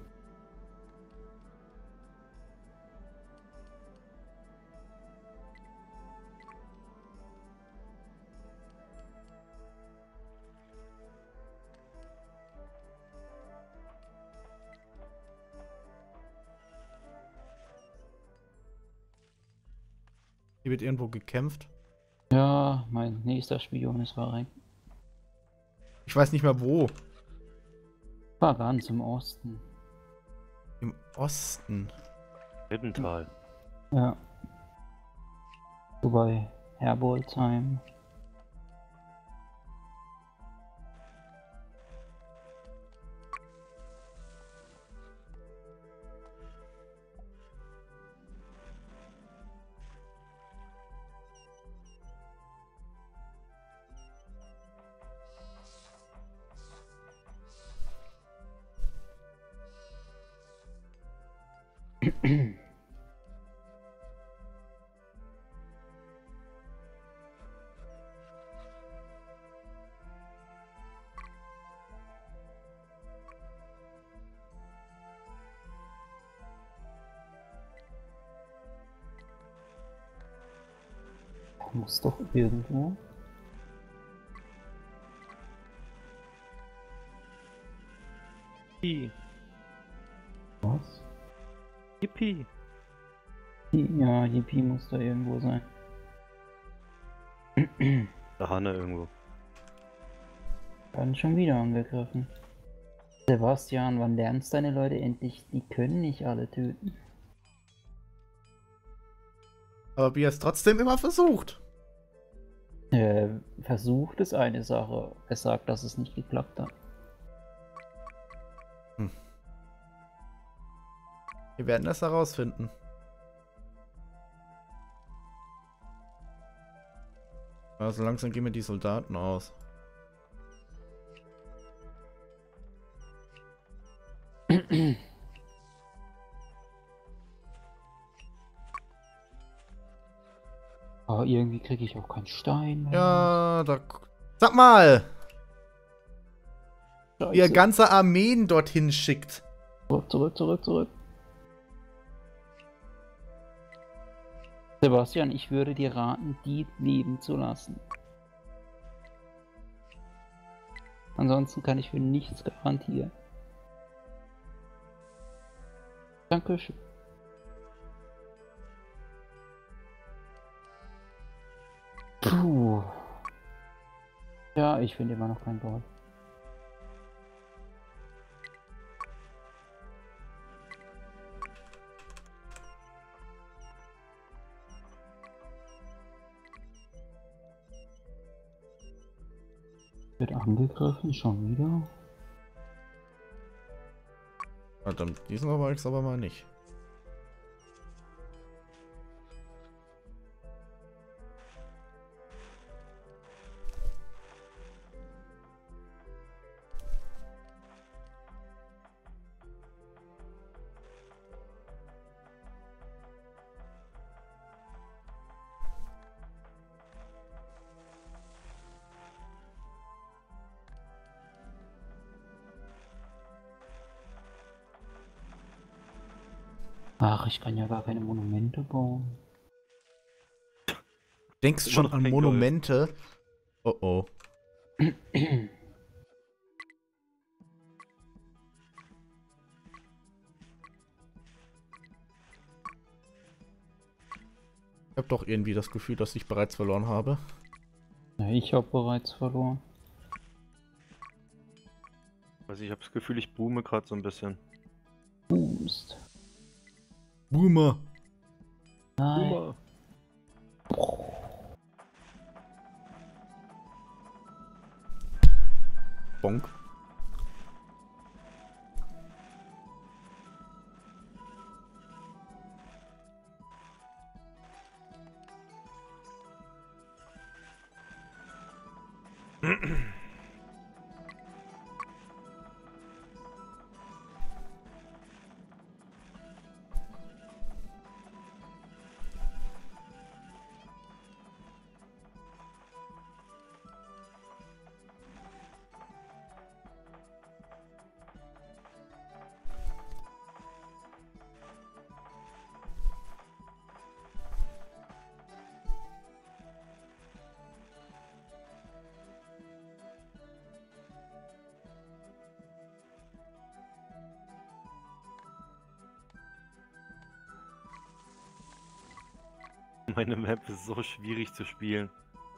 Hier wird irgendwo gekämpft. Ja, mein nächster Spion ist verreckt. Ich weiß nicht mehr wo. War ganz im Osten. Im Osten. Ribbental. Ja. So bei Herbolzheim. Muss doch irgendwo. Yippie. Was? Yippie. Die, ja, Yippie muss da irgendwo sein. Da Hanne irgendwo. Werden schon wieder angegriffen. Sebastian, wann lernst deine Leute endlich? Die können nicht alle töten. Aber wie er es trotzdem immer versucht. Äh, versucht ist eine Sache. Er sagt, dass es nicht geklappt hat. Hm. Wir werden das herausfinden. Also langsam gehen mir die Soldaten aus. Aber irgendwie kriege ich auch keinen Stein mehr. Ja, da... Sag mal! Scheiße. Wie er ganze Armeen dorthin schickt. Zurück, zurück, zurück, zurück. Sebastian, ich würde dir raten, die leben zu lassen. Ansonsten kann ich für nichts garantieren. Dankeschön. Puh. Ja, ich finde immer noch kein Gold. Wird angegriffen, schon wieder? Verdammt, diesen aber ich aber mal nicht. Ach, ich kann ja gar keine Monumente bauen. Denkst schon an Monumente? Oh oh. Ich habe doch irgendwie das Gefühl, dass ich bereits verloren habe. Ja, ich habe bereits verloren. Also ich habe das Gefühl, ich boome gerade so ein bisschen. Booms. Boomer. Nein. Boomer. Bonk. Meine Map ist so schwierig zu spielen.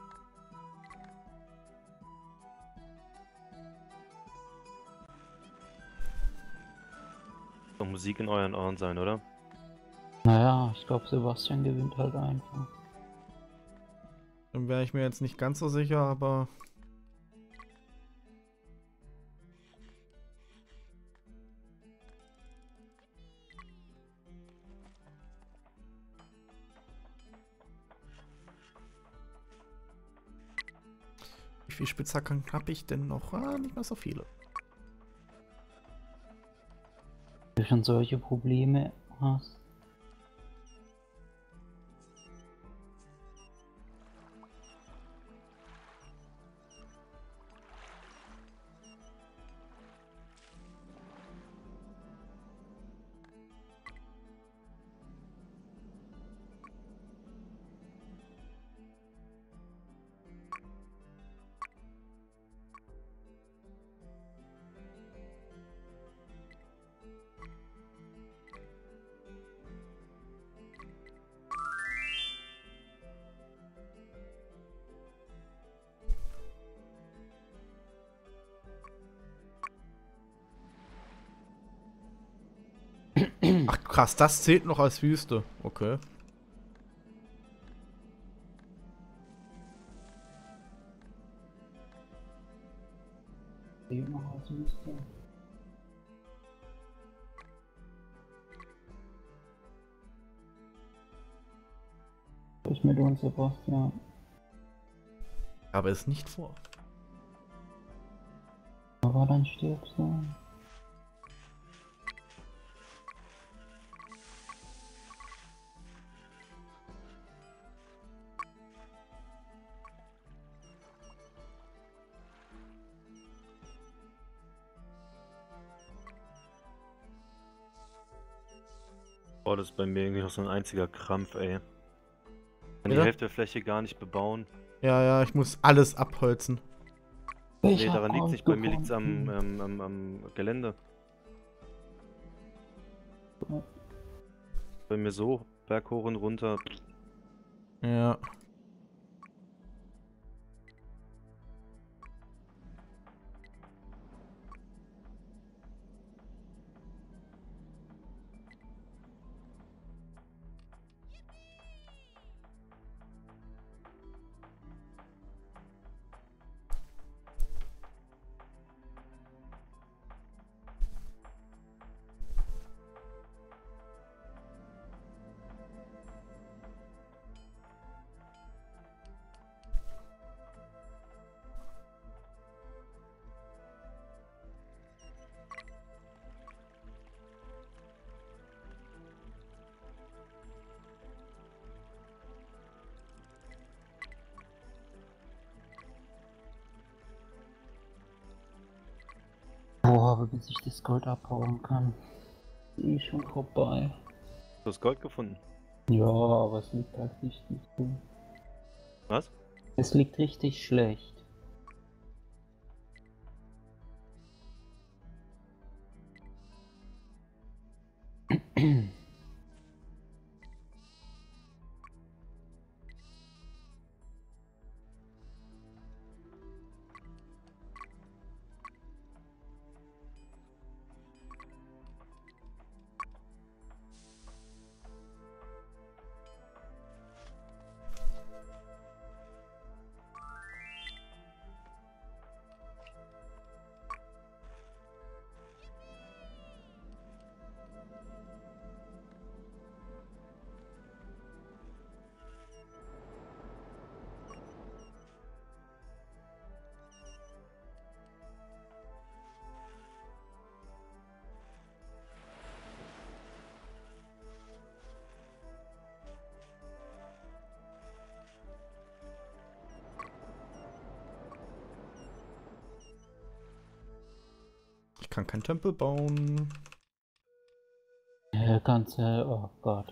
Doch Musik in euren Ohren sein, oder? Naja, ich glaube, Sebastian gewinnt halt einfach. Dann wäre ich mir jetzt nicht ganz so sicher, aber... Wie viele Spitzhacken habe ich denn noch? Ah, nicht mehr so viele. Wenn du schon solche Probleme hast. Ach krass, das zählt noch als Wüste. Okay. Ich mit uns, Sebastian. Aber es nicht vor. Aber dann stirbst du. Boah, das ist bei mir irgendwie noch so ein einziger Krampf, ey. Kann die Ja? Hälfte der Fläche gar nicht bebauen. Ja, ja, ich muss alles abholzen. Ich Nee, hab daran liegt's nicht. Bei mir liegt's am, ausgefunden. ähm, am, am Gelände. Bei mir so, Berg hoch und runter. Ja. Boah, aber bis ich das Gold abhauen kann, ist eh schon vorbei. Du hast Gold gefunden. Ja, aber es liegt halt richtig gut. Was? Es liegt richtig schlecht. Ich kann keinen Tempel bauen. Der ganze, oh Gott.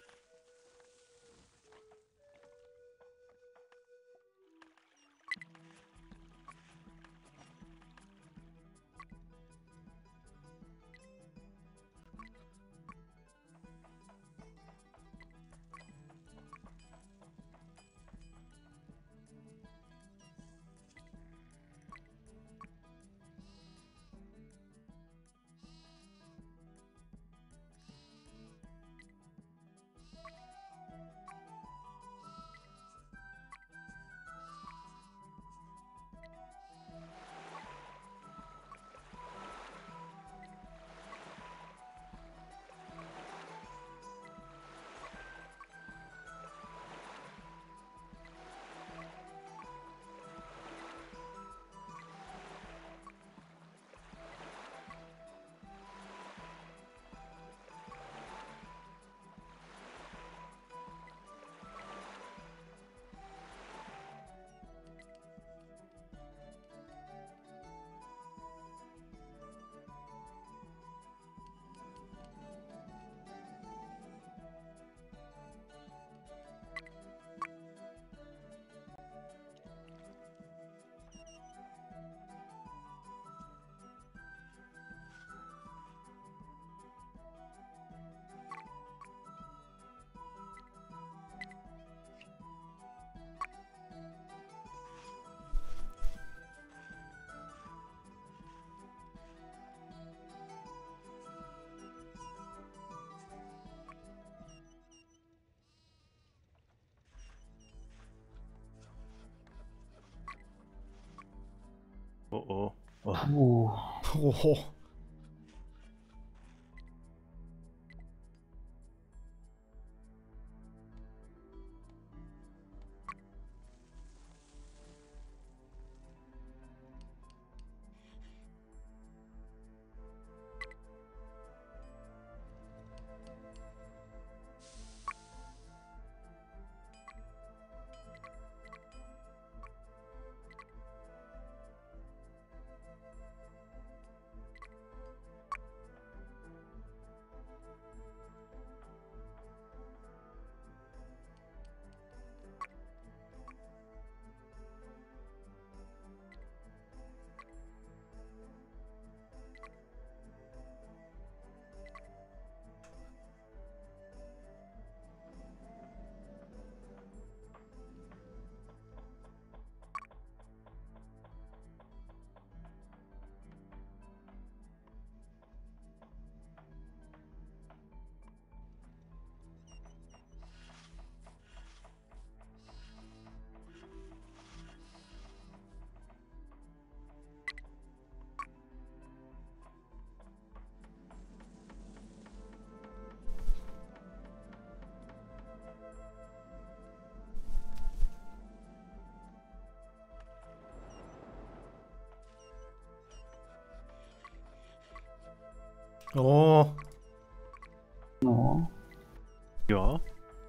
Oh oh. oh. Uh, Oh. Oh. oh. Ja.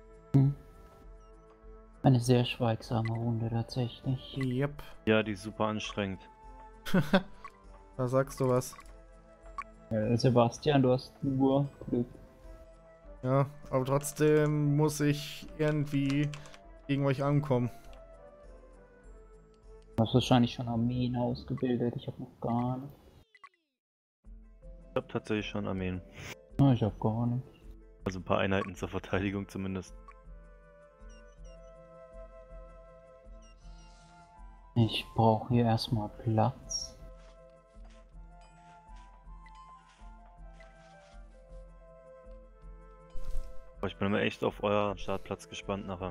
Eine sehr schweigsame Runde tatsächlich. Yep. Ja, die ist super anstrengend. Da sagst du was. Äh, Sebastian, du hast nur Glück. Ja, aber trotzdem muss ich irgendwie gegen euch ankommen. Du hast wahrscheinlich schon Armeen ausgebildet, ich habe noch gar nicht. Ich habe tatsächlich schon Armeen. Oh, ich habe gar nicht. Also ein paar Einheiten zur Verteidigung zumindest. Ich brauche hier erstmal Platz. Aber ich bin immer echt auf euer Startplatz gespannt nachher.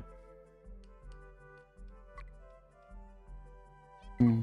Hm.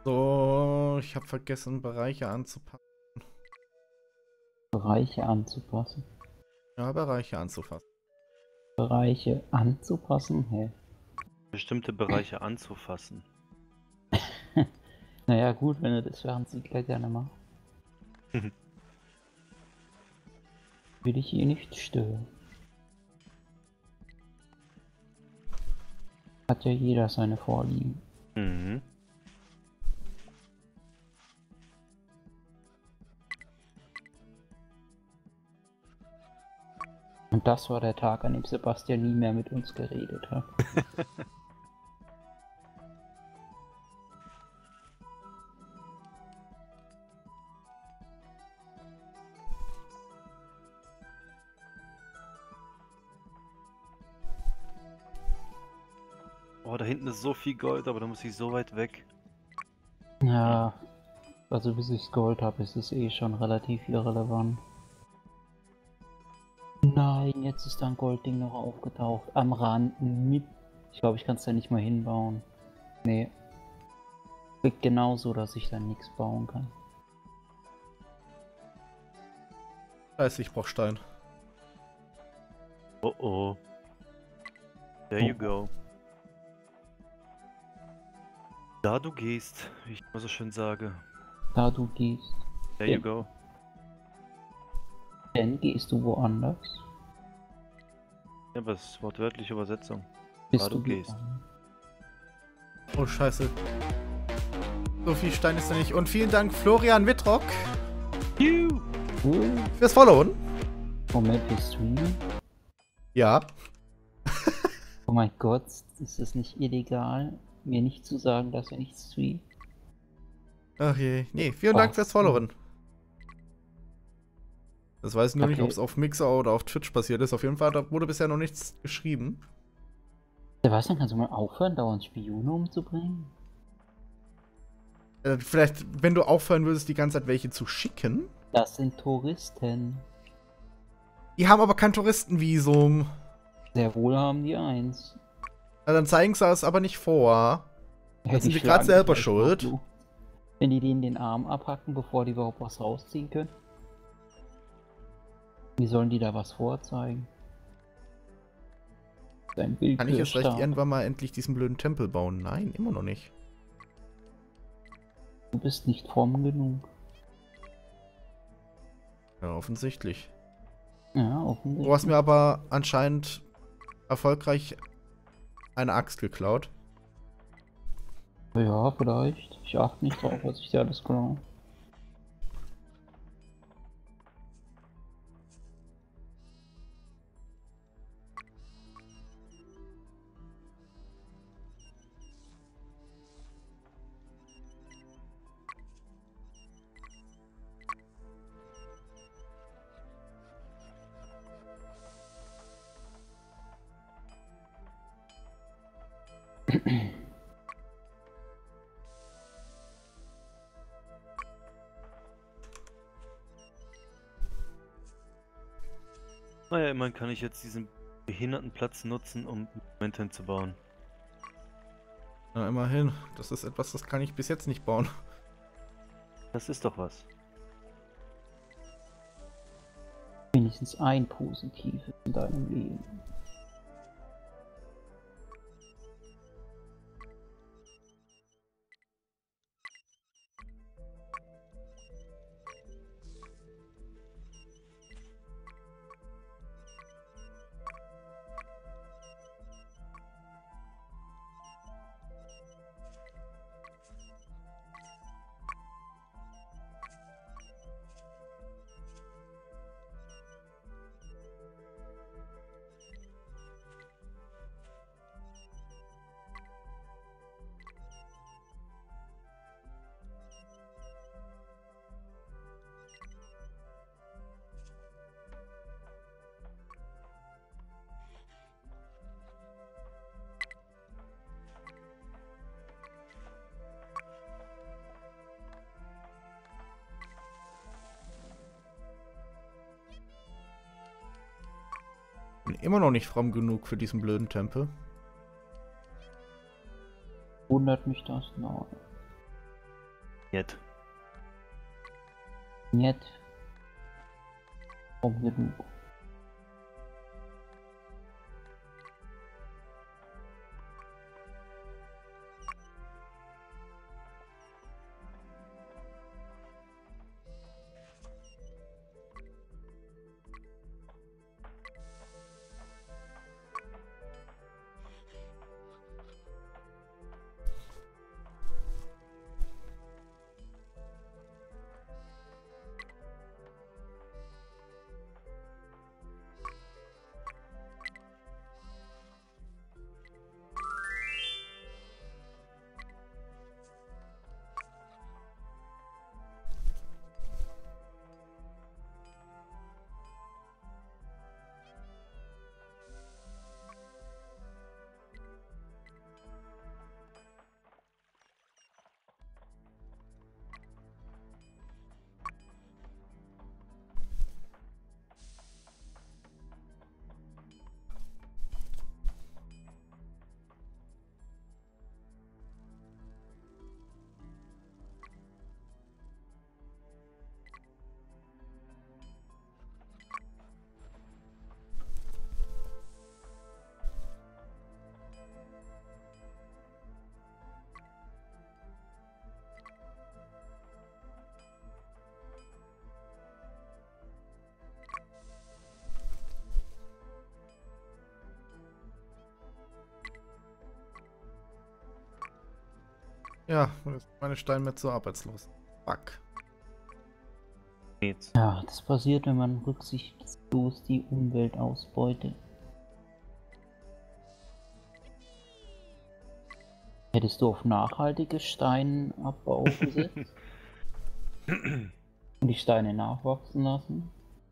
So, ich habe vergessen, Bereiche anzupassen. Bereiche anzupassen. Ja, Bereiche anzufassen. Bereiche anzupassen? Hä? Bestimmte Bereiche anzufassen. Naja, gut, wenn du das für Hans Ziegler gerne machst. Will ich ihn nicht stören. Hat ja jeder seine Vorlieben. Mhm. Und das war der Tag, an dem Sebastian nie mehr mit uns geredet hat. Oh, da hinten ist so viel Gold, aber da muss ich so weit weg. Ja, also bis ich Gold habe, ist es eh schon relativ irrelevant. Nein, jetzt ist da ein Goldding noch aufgetaucht. Am Rand mit. Ich glaube, ich kann es da nicht mal hinbauen. Nee. Liegt genauso, dass ich da nichts bauen kann. Scheiße, ich brauch Stein. Oh oh. There you go. Da du gehst, wie ich immer so schön sage. Da du gehst, There you go. dann gehst du woanders. Ja, was ist wortwörtliche Übersetzung? Bis Da du du gehst. Oh, scheiße. So viel Stein ist da nicht. Und vielen Dank, Florian Wittrock, Juhu. Cool. fürs Followen. Moment, wir streamen. Ja. Oh mein Gott, ist es nicht illegal, mir nicht zu sagen, dass wir nicht streamen? Ach je. Nee, vielen Dank Was? fürs Followen. Das weiß ich nur nicht, Okay. ob es auf Mixer oder auf Twitch passiert ist. Auf jeden Fall, da wurde bisher noch nichts geschrieben. Sebastian, kannst du mal aufhören, dauernd Spione umzubringen? Äh, vielleicht, wenn du aufhören würdest, die ganze Zeit welche zu schicken. Das sind Touristen. Die haben aber kein Touristenvisum. Sehr wohl haben die eins. Na, dann zeigen sie es aber nicht vor. Ja, sind die die grad schlagen selber dich schuld. gleich noch. Wenn die denen den Arm abhacken, bevor die überhaupt was rausziehen können. Wie sollen die da was vorzeigen? Ein Bild Kann ich jetzt vielleicht irgendwann mal endlich diesen blöden Tempel bauen? Nein, immer noch nicht. Du bist nicht fromm genug. Ja, offensichtlich. Ja, offensichtlich. Du hast mir aber anscheinend erfolgreich eine Axt geklaut. Ja, vielleicht. Ich achte nicht drauf, was ich dir alles glaube. Naja, immerhin kann ich jetzt diesen behinderten Platz nutzen, um Momente hinzubauen. Na, immerhin. Das ist etwas, das kann ich bis jetzt nicht bauen. Das ist doch was. Wenigstens ein Positives in deinem Leben. Bin immer noch nicht fromm genug für diesen blöden Tempel. Wundert mich das? Nein. Jetzt. Nicht. Kaum genug. Ja, jetzt ist meine Steinmetze arbeitslos. Fuck. Jetzt. Ja, das passiert, wenn man rücksichtslos die Umwelt ausbeutet. Hättest du auf nachhaltige Steinabbau gesetzt? Und die Steine nachwachsen lassen?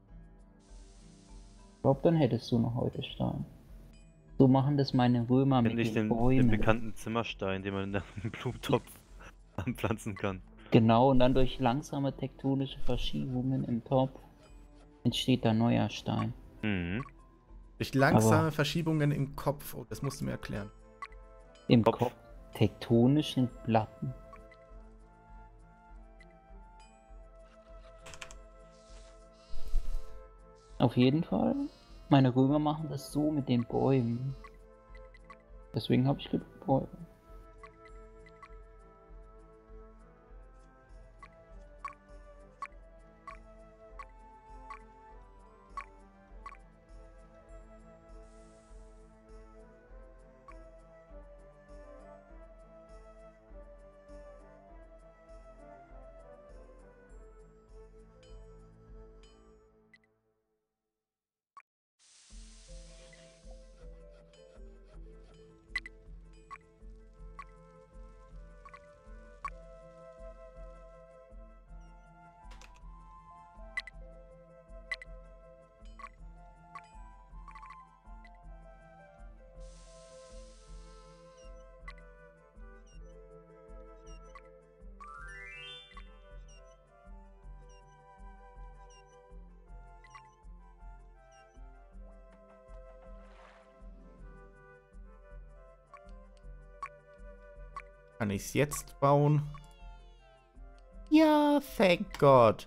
Ich glaube, dann hättest du noch heute Stein. So machen das meine Römer mit Endlich den den, den Bäumen. bekannten Zimmerstein, den man in einem Blumentopf anpflanzen kann. Genau, und dann durch langsame tektonische Verschiebungen im Topf entsteht da neuer Stein. Mhm. Durch langsame Aber- Verschiebungen im Kopf. Oh, das musst du mir erklären. Im Kopf. Kopf. Tektonischen Platten. Auf jeden Fall. Meine Römer machen das so mit den Bäumen. Deswegen habe ich genug Bäume. Kann ich es jetzt bauen? Ja, thank God.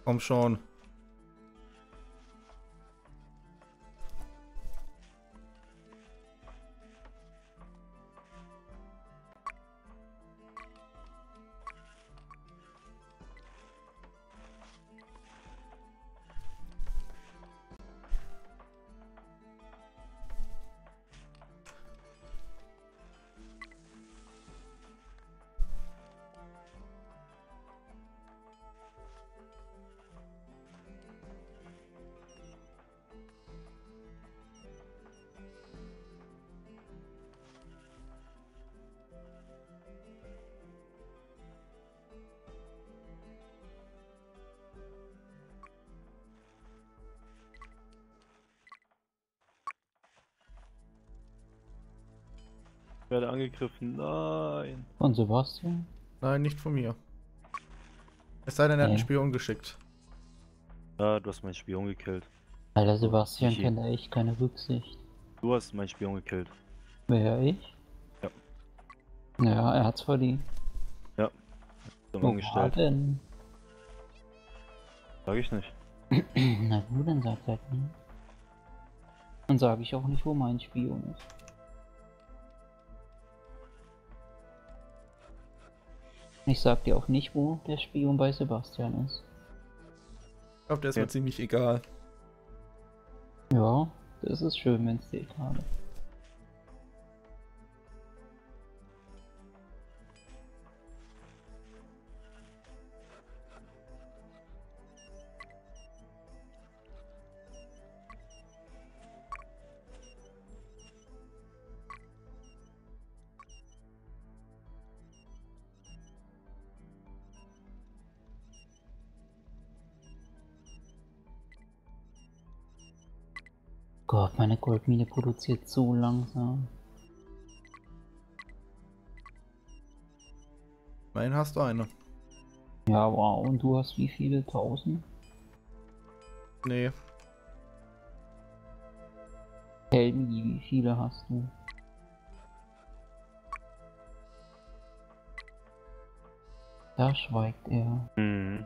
Komm schon. Ich werde angegriffen. Nein. Von Sebastian? Nein, nicht von mir. Es sei denn, er hat einen Nee. Spion geschickt. Ja, du hast meinen Spion gekillt. Alter, Sebastian Michi. kennt da echt keine Rücksicht. Du hast meinen Spion gekillt. Wer, ich? Ja. Ja, er hat's verdient. Zum Wo war angestellt. denn? Sag ich nicht. Na gut, dann sagt halt nie. Dann sage ich auch nicht, wo mein Spion ist. Ich sag dir auch nicht, wo der Spion bei Sebastian ist. Ich glaube, der ist Ja. mir ziemlich egal. Ja, das ist schön, wenn es dir egal ist. Gott, meine Goldmine produziert so langsam. Immerhin hast du eine. Ja, wow, und du hast wie viele tausend? Nee. Helmi, wie viele hast du? Da schweigt er. Mhm.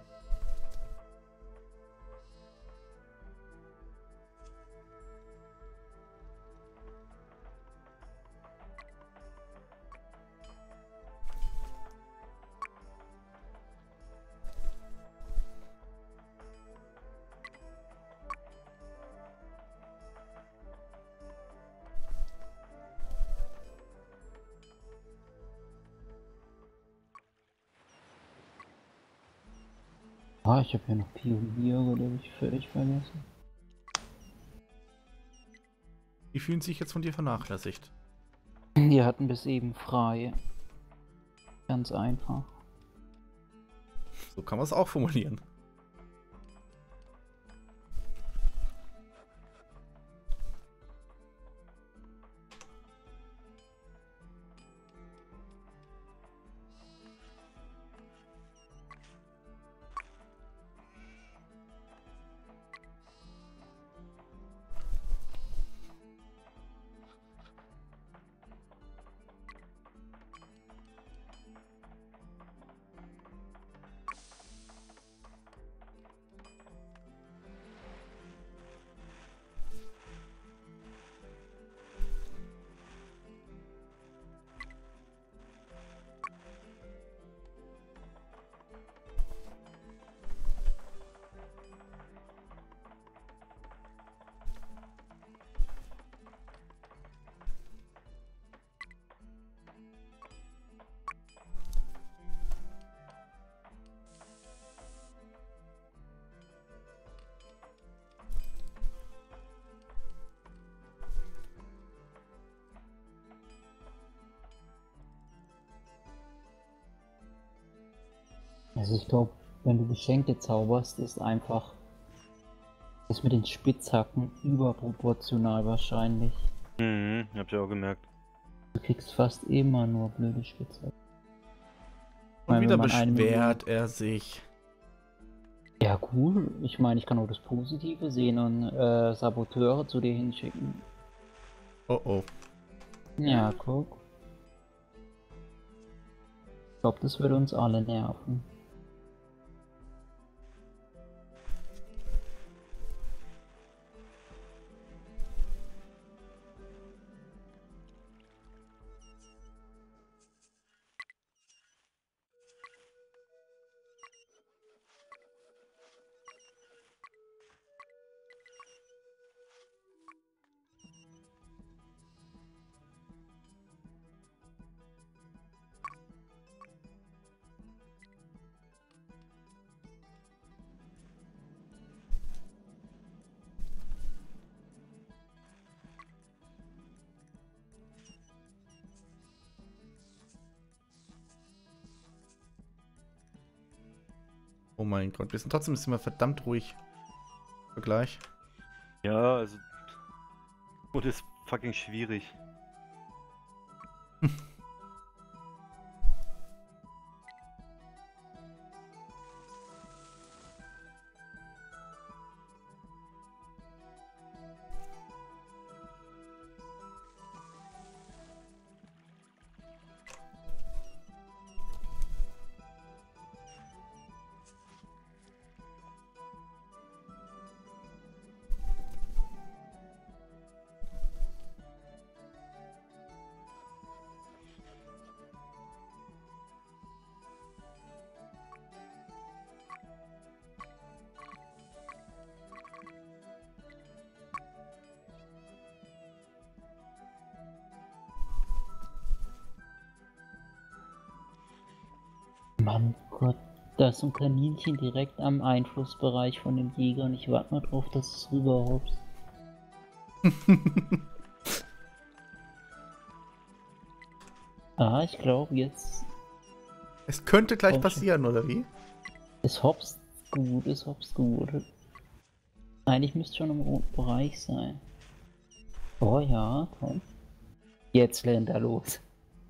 Ah, ich habe ja noch Pioniere, das habe ich völlig vergessen. Die fühlen sich jetzt von dir vernachlässigt. Die hatten bis eben frei. Ganz einfach. So kann man es auch formulieren. Also ich glaube, wenn du Geschenke zauberst, ist einfach das mit den Spitzhacken überproportional wahrscheinlich. Mhm. Habt ihr auch gemerkt. Du kriegst fast immer nur blöde Spitzhacken. Und Weil wieder wenn man eine beschwert er sich. Ja cool, ich meine, ich kann auch das Positive sehen und äh, Saboteure zu dir hinschicken. Oh oh. Ja, guck. Ich glaube, das würde uns alle nerven. Oh mein Gott, wir sind trotzdem sind wir verdammt ruhig. Vergleich. Ja, also. Und ist fucking schwierig. Mann Gott, da ist so ein Kaninchen direkt am Einflussbereich von dem Jäger und ich warte mal drauf, dass es rüberhopst. Ah, ich glaube jetzt. Es könnte gleich Komm schon. passieren, oder wie? Es hopst gut, es hopst gut. Eigentlich müsste schon im roten Bereich sein. Oh ja, komm. Jetzt rennt er los.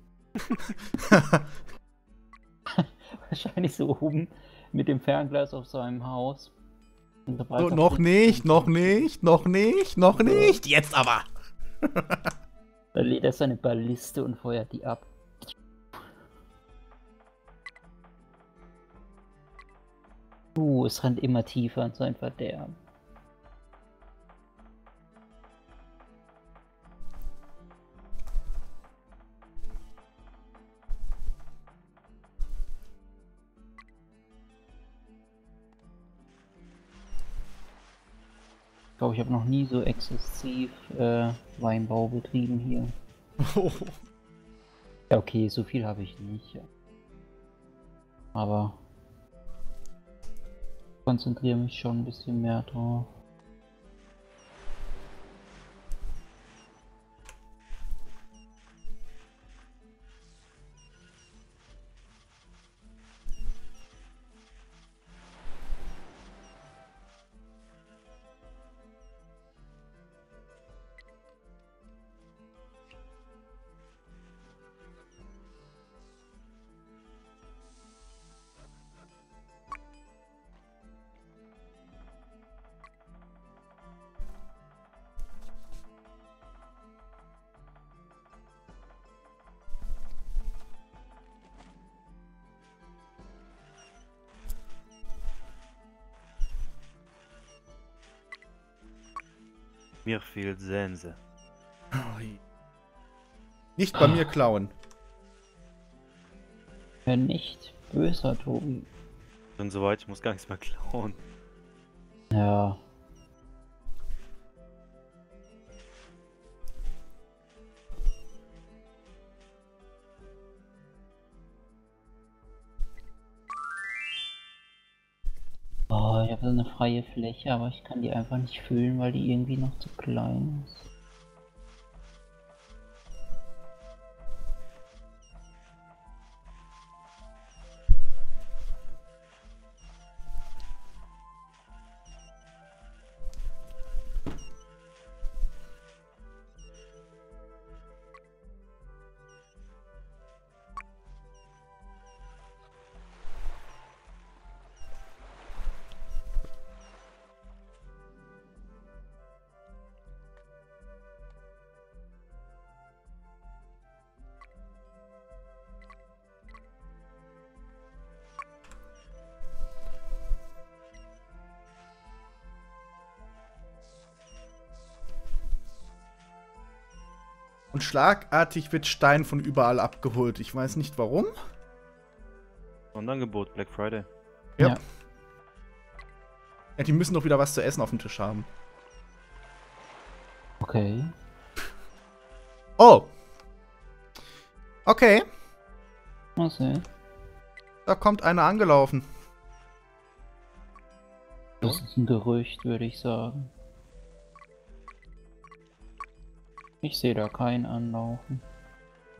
Wahrscheinlich so oben mit dem Fernglas auf seinem Haus. Und sobald So, er noch fliegt, nicht, kommt noch er. nicht, noch nicht, noch nicht. Jetzt aber. Da lädt er seine Balliste und feuert die ab. Uh, es rennt immer tiefer in sein Verderben. Ich glaube, ich habe noch nie so exzessiv äh, Weinbau betrieben hier. Oh. Ja, okay, so viel habe ich nicht. Ja. Aber ich konzentriere mich schon ein bisschen mehr drauf. Mir fehlt Sense. Nicht bei mir klauen. Wenn nicht böser, Tobi. Bin soweit, ich muss gar nichts mehr klauen. Ja. Oh, ich habe so eine freie Fläche, aber ich kann die einfach nicht füllen, weil die irgendwie noch zu klein ist. Und schlagartig wird Stein von überall abgeholt. Ich weiß nicht warum. Sonderangebot, Black Friday. Ja. Ja. Ja, die müssen doch wieder was zu essen auf dem Tisch haben. Okay. Oh. Okay. Mal sehen. Da kommt einer angelaufen. Das ist ein Gerücht, würde ich sagen. Ich sehe da keinen anlaufen.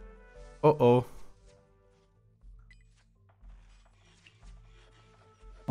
Oh oh.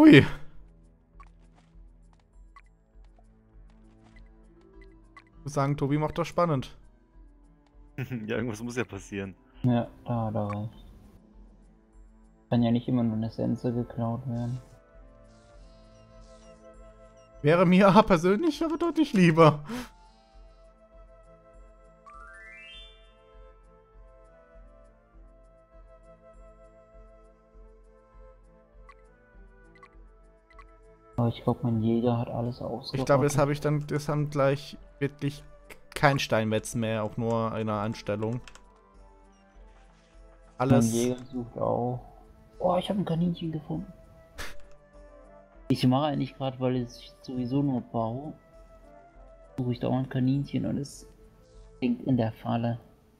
Hui. Ich muss sagen, Tobi macht das spannend. Ja, irgendwas muss ja passieren. Ja, da hat er recht. Kann ja nicht immer nur eine Sense geklaut werden. Wäre mir persönlich aber deutlich lieber. Aber ich glaube, mein Jäger hat alles ausgerottet. Ich glaube, jetzt habe ich dann das dann gleich wirklich kein Steinmetz mehr, auch nur eine Anstellung. Mein Alles. Jäger sucht auch. Oh, ich habe ein Kaninchen gefunden. Ich mache eigentlich gerade, weil ich sowieso nur baue, suche ich dauernd Kaninchen und es hängt in der Falle.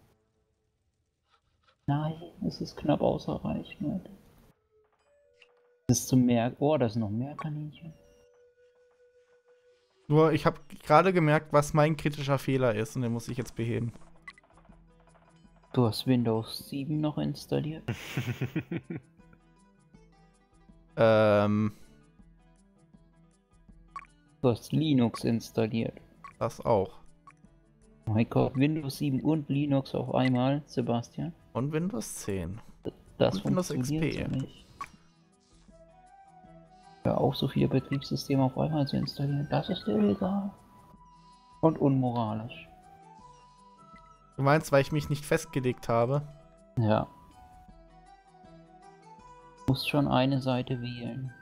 Nein, es ist knapp außer Reichweite. Es ist zum Meer. Oh, da sind noch mehr Kaninchen. Nur, ich habe gerade gemerkt, was mein kritischer Fehler ist und den muss ich jetzt beheben. Du hast Windows sieben noch installiert? Ähm, Du hast Linux installiert. das auch. Oh mein Gott, Windows sieben und Linux auf einmal, Sebastian. Und Windows zehn. Das Und Windows funktioniert X P. so nicht. Ja, auch so viele Betriebssysteme auf einmal zu installieren, das ist illegal. Und unmoralisch. Du meinst, weil ich mich nicht festgelegt habe? Ja. Du musst schon eine Seite wählen.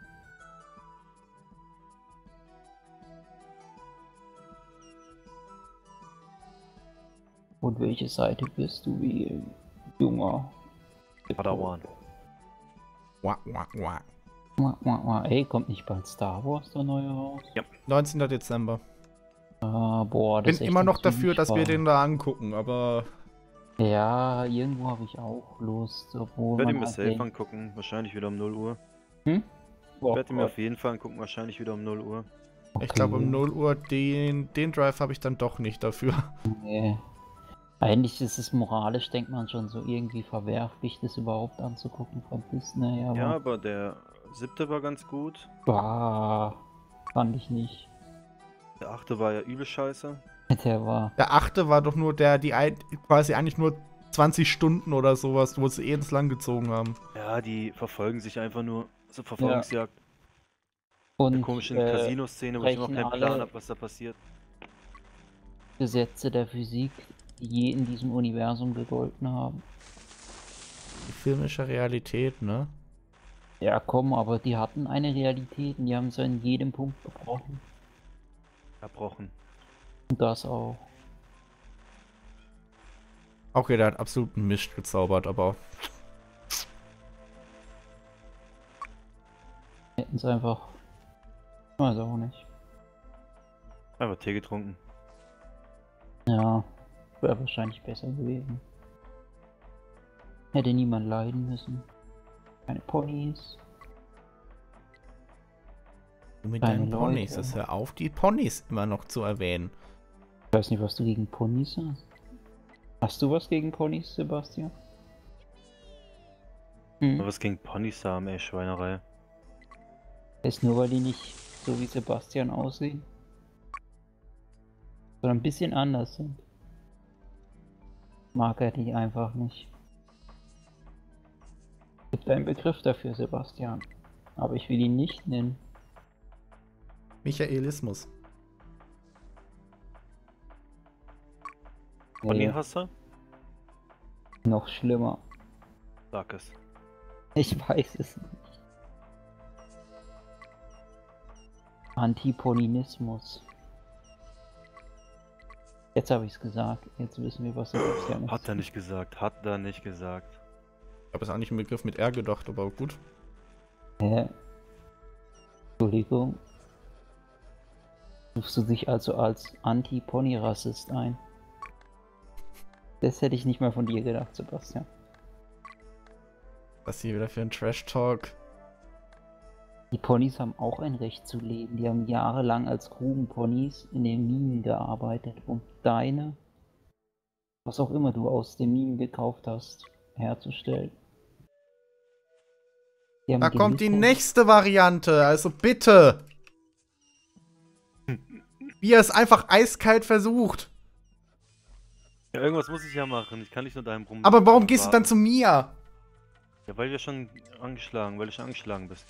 Und welche Seite wirst du wählen, Junger? Padawan. Wah, wah, wah. Wah, wah, wah. Ey, kommt nicht bald Star Wars der neue raus? neunzehnter Dezember. Ah, boah, das Bin ist echt immer ein noch dafür, dass wir Zwiespalt. den da angucken, aber Ja, irgendwo habe ich auch Lust, obwohl Ich werde man ihn mir halt safe denkt- angucken, wahrscheinlich wieder um null Uhr. Hm? Ich Oh werde ihn mir Gott. auf jeden Fall angucken, wahrscheinlich wieder um null Uhr. ich glaube um Okay. null Uhr den, den Drive habe ich dann doch nicht dafür. Nee. Eigentlich ist es moralisch, denkt man schon so irgendwie verwerflich, das überhaupt anzugucken von Disney, aber Ja, aber der siebte war ganz gut. bah, fand ich nicht. Der achte war ja übel scheiße. Der war, Der achte war doch nur der, die ein, quasi eigentlich nur zwanzig Stunden oder sowas, wo sie eh ins Land gezogen haben. Ja, die verfolgen sich einfach nur. So Verfolgungsjagd. und Eine komische äh, Casino-Szene, wo ich immer brechen keinen Plan alle- habe, was da passiert. Gesetze der Physik, die je in diesem Universum gegolten haben. Die filmische Realität, ne? Ja, komm, aber die hatten eine Realität und die haben sie in jedem Punkt gebrochen. Erbrochen. Und das auch. Okay, der hat absoluten Mist gezaubert, aber Hätten sie einfach. Weiß auch nicht. Einfach Tee getrunken. Ja, wäre wahrscheinlich besser gewesen. Hätte niemand leiden müssen. Keine Ponys. du mit Keine deinen Ponys, Leute. das hör auf, die Ponys immer noch zu erwähnen. Ich weiß nicht, was du gegen Ponys hast. Hast du was gegen Ponys, Sebastian? Hm? Was gegen Ponys haben, ey, Schweinerei. Ist nur, weil die nicht so wie Sebastian aussehen. Sondern ein bisschen anders sind. Mag er die einfach nicht. Gibt einen Begriff dafür, Sebastian. Aber ich will ihn nicht nennen. Michaelismus. Pony Nee, hast du? noch schlimmer. Sag es. Ich weiß es nicht. Antiponinismus. Jetzt habe ich es gesagt. Jetzt wissen wir, was Sebastian ist. Hat er nicht gesagt, hat er nicht gesagt. Ich habe jetzt eigentlich einen Begriff mit R gedacht, aber gut. Hä? Entschuldigung. Rufst du dich also als Anti-Pony-Rassist ein? Das hätte ich nicht mal von dir gedacht, Sebastian. Was hier wieder für ein Trash-Talk. Die Ponys haben auch ein Recht zu leben. Die haben jahrelang als Grubenponys in den Minen gearbeitet, um deine, was auch immer du aus den Minen gekauft hast, herzustellen. Die haben Da kommt die Gewissheit. nächste Variante, also bitte. Wie er es einfach eiskalt versucht. Ja, irgendwas muss ich ja machen. Ich kann nicht nur daheim rum. Aber warum gehst du dann zu mir? Ja, weil wir schon angeschlagen, weil du schon angeschlagen bist.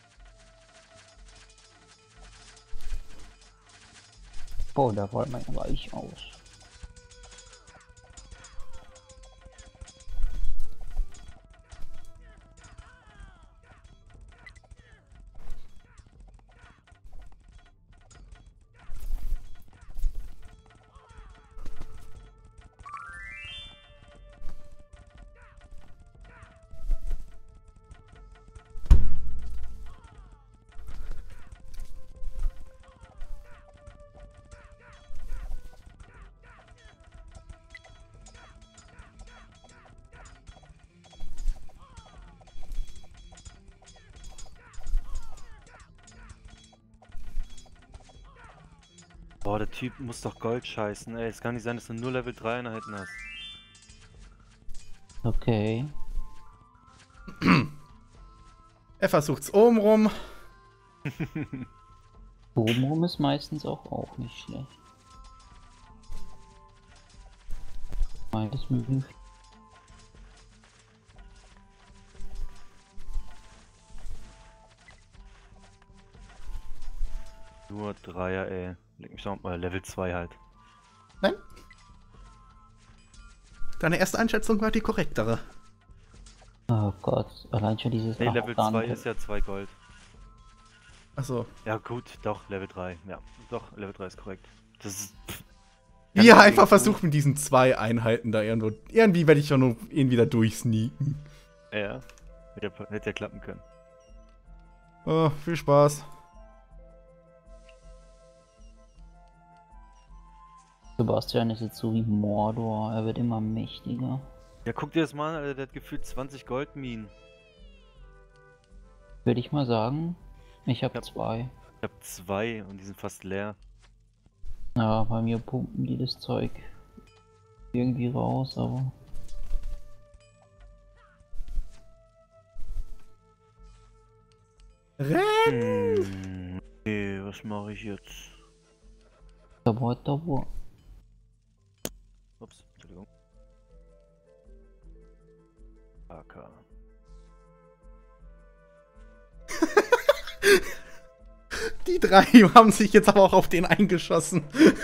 Oh, da wollte man aber ich aus. Boah, der Typ muss doch Gold scheißen, ey. Es kann nicht sein, dass du nur Level drei Einheiten hast. Okay. Er versucht's oben rum. Obenrum ist meistens auch, auch nicht schlecht. Beides möglich. Nur Dreier, ey. Leg mich doch mal Level zwei halt. Nein? Deine erste Einschätzung war die korrektere. Oh Gott, allein schon dieses Nee, Level zwei arrogante- ist ja zwei Gold. Achso. Ja gut, doch, Level drei. Ja, doch, Level drei ist korrekt. Das ist... pff, kann Wie ich er dagegen einfach tun? versucht mit diesen zwei Einheiten da irgendwo. Irgendwie werde ich schon nur irgendwie da durchsneaken. Ja, hätte ja, hätte ja klappen können. Oh, viel Spaß. Sebastian ist jetzt so wie Mordor, er wird immer mächtiger. Ja, guck dir das mal an, Alter, der hat gefühlt zwanzig Goldminen. Würde ich mal sagen, ich habe Ja. zwei. Ich hab zwei und die sind fast leer. Ja, bei mir pumpen die das Zeug irgendwie raus, aber... Renn! Hm, okay, was mache ich jetzt? Dabei, dabei. Ups, Entschuldigung. A K. Die drei haben sich jetzt aber auch auf den eingeschossen.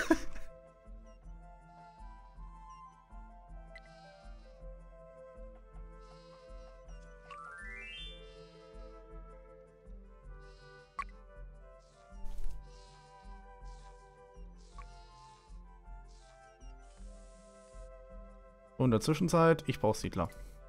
Und in der Zwischenzeit, ich brauche Siedler.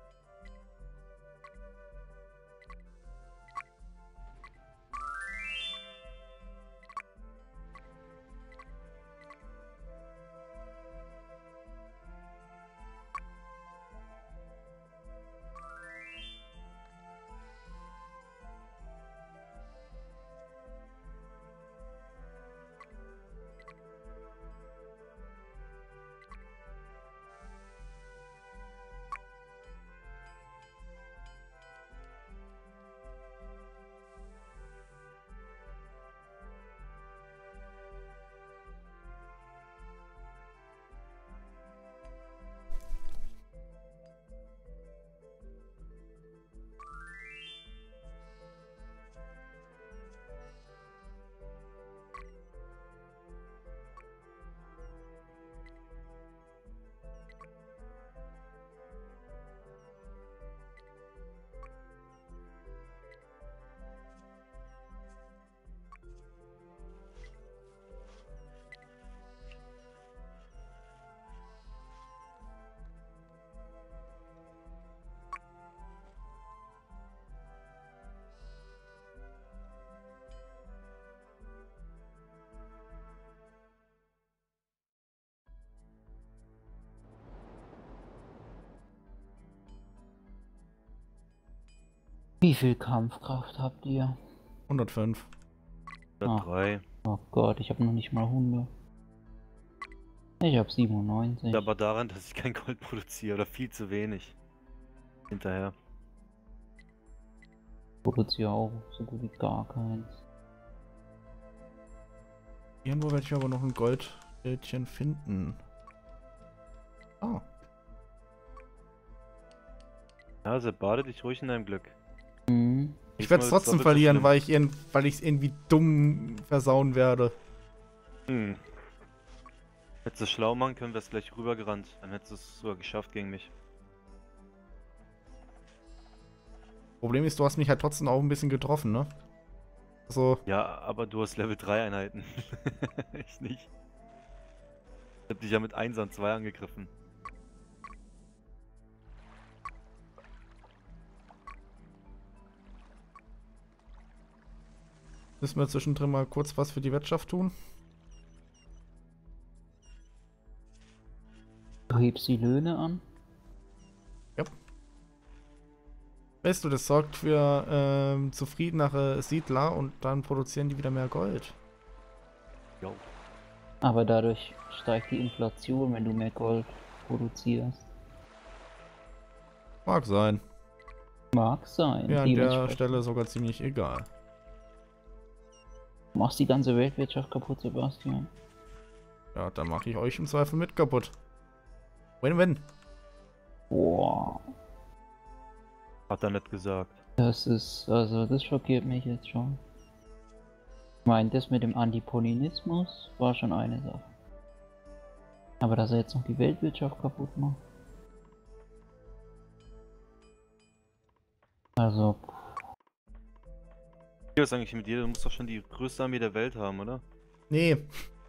Wie viel Kampfkraft habt ihr? hundertfünf. Ah. drei. Oh Gott, ich habe noch nicht mal hundert. Ich habe siebenundneunzig. Liegt aber daran, dass ich kein Gold produziere oder viel zu wenig. Hinterher. Produziere auch so gut wie gar keins. Irgendwo werde ich aber noch ein Goldbildchen finden. Oh. Ja, Sepp, bade dich ruhig in deinem Glück. Mhm. Ich werde es Diesmal wird's trotzdem doppelt so verlieren, schlimm. weil ich es weil ich's irgendwie dumm versauen werde. Hm. Hättest du schlau machen können, wärst gleich rübergerannt. Dann hättest du es sogar geschafft gegen mich. Problem ist, du hast mich halt trotzdem auch ein bisschen getroffen, ne? Also, Ja, aber du hast Level drei Einheiten. Ich nicht. Ich hab dich ja mit eins an zwei angegriffen. müssen wir zwischendrin mal kurz was für die Wirtschaft tun. Du hebst die Löhne an. Weißt du, das sorgt für ähm, zufriedenere Siedler und dann produzieren die wieder mehr Gold. Jo. Aber dadurch steigt die Inflation, wenn du mehr Gold produzierst. Mag sein. Mag sein. Mir an der Dementsprechend. Stelle sogar ziemlich egal. Du machst die ganze Weltwirtschaft kaputt, Sebastian. Ja, dann mache ich euch im Zweifel mit kaputt. Win-win. Boah. Hat er nicht gesagt. Das ist, also das schockiert mich jetzt schon. Ich meine, das mit dem Antiponinismus war schon eine Sache. Aber dass er jetzt noch die Weltwirtschaft kaputt macht. Also, Wie ist eigentlich mit dir? Du musst doch schon die größte Armee der Welt haben, oder? Nee,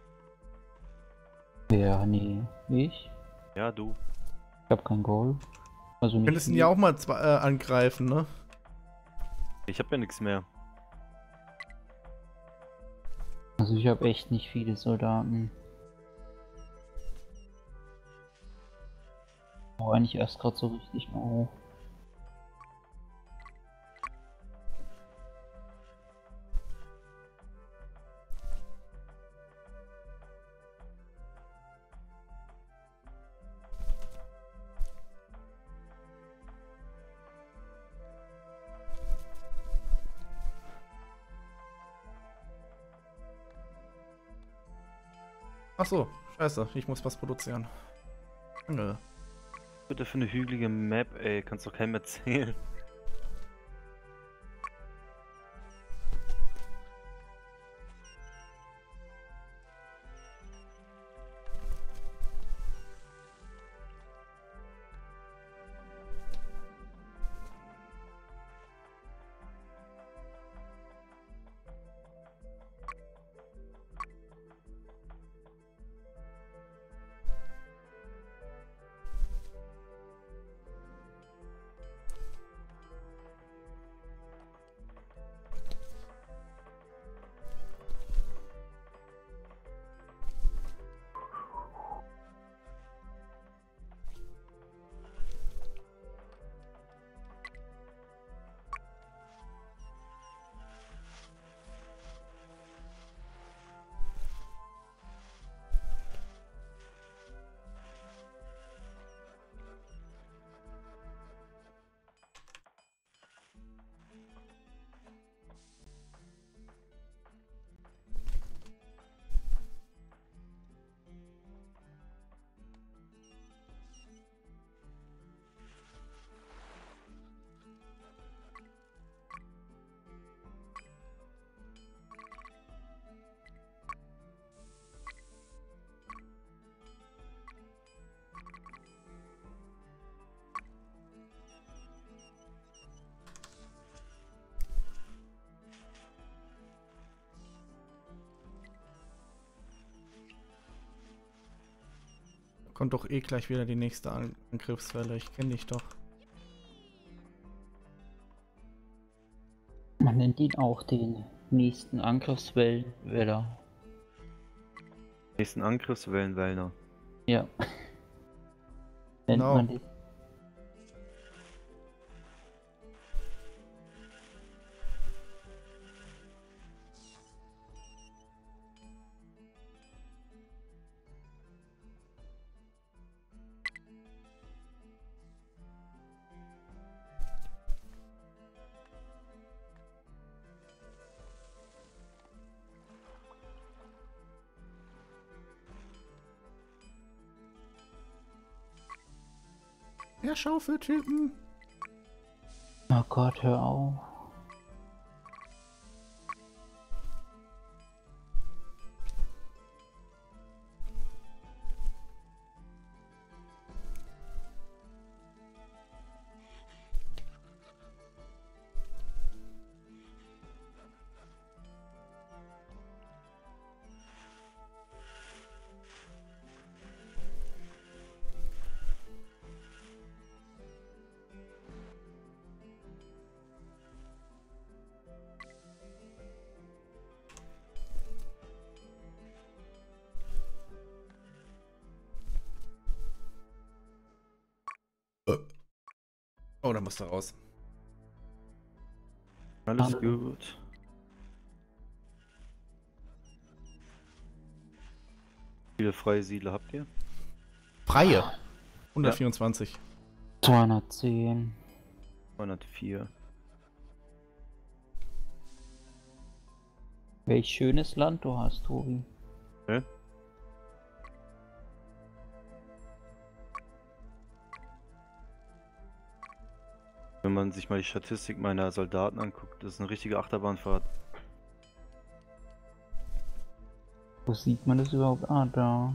ja, nee, ich? Ja, du. Ich hab kein Gold. Also nicht könntest ihn viel. ja auch mal zwei, äh, angreifen, ne? Ich hab ja nichts mehr. Also ich habe echt nicht viele Soldaten. Oh, eigentlich erst gerade so richtig auf. Ach so, scheiße, ich muss was produzieren. Nö. Bitte für eine hügelige Map, ey. Kannst doch keinem erzählen. Kommt doch eh gleich wieder die nächste An Angriffswelle. Ich kenne dich doch. Man nennt ihn auch den nächsten Angriffswellenweller. Nächsten Angriffswellenwellner. Ja. Nennt Genau. man den. Der Schaufeltypen. Oh Gott, hör auf. Oh, da musst du raus. Alles Ah. gut. Wie viele freie Siedler habt ihr? Freie. hundertvierundzwanzig. zweihundertzehn. zweihundertvier. Welch schönes Land du hast, Tobi. Okay. Wenn man sich mal die Statistik meiner Soldaten anguckt, das ist eine richtige Achterbahnfahrt. Wo sieht man das überhaupt? Ah, da.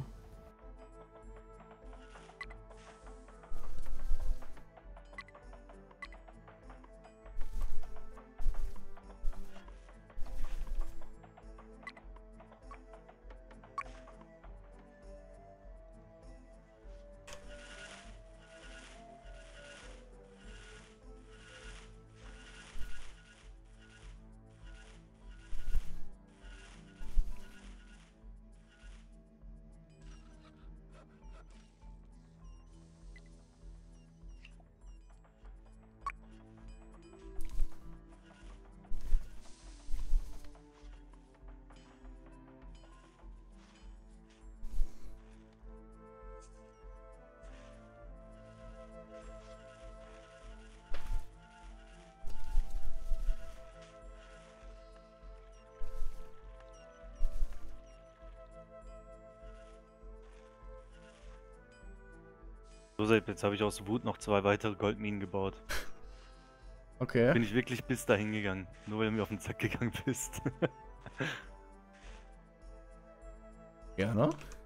So, Sepp, jetzt habe ich aus Wut noch zwei weitere Goldminen gebaut. Okay. Bin ich wirklich bis dahin gegangen, nur weil du mir auf den Sack gegangen bist. Gerne.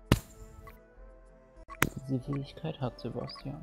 Diese Fähigkeit hat Sebastian.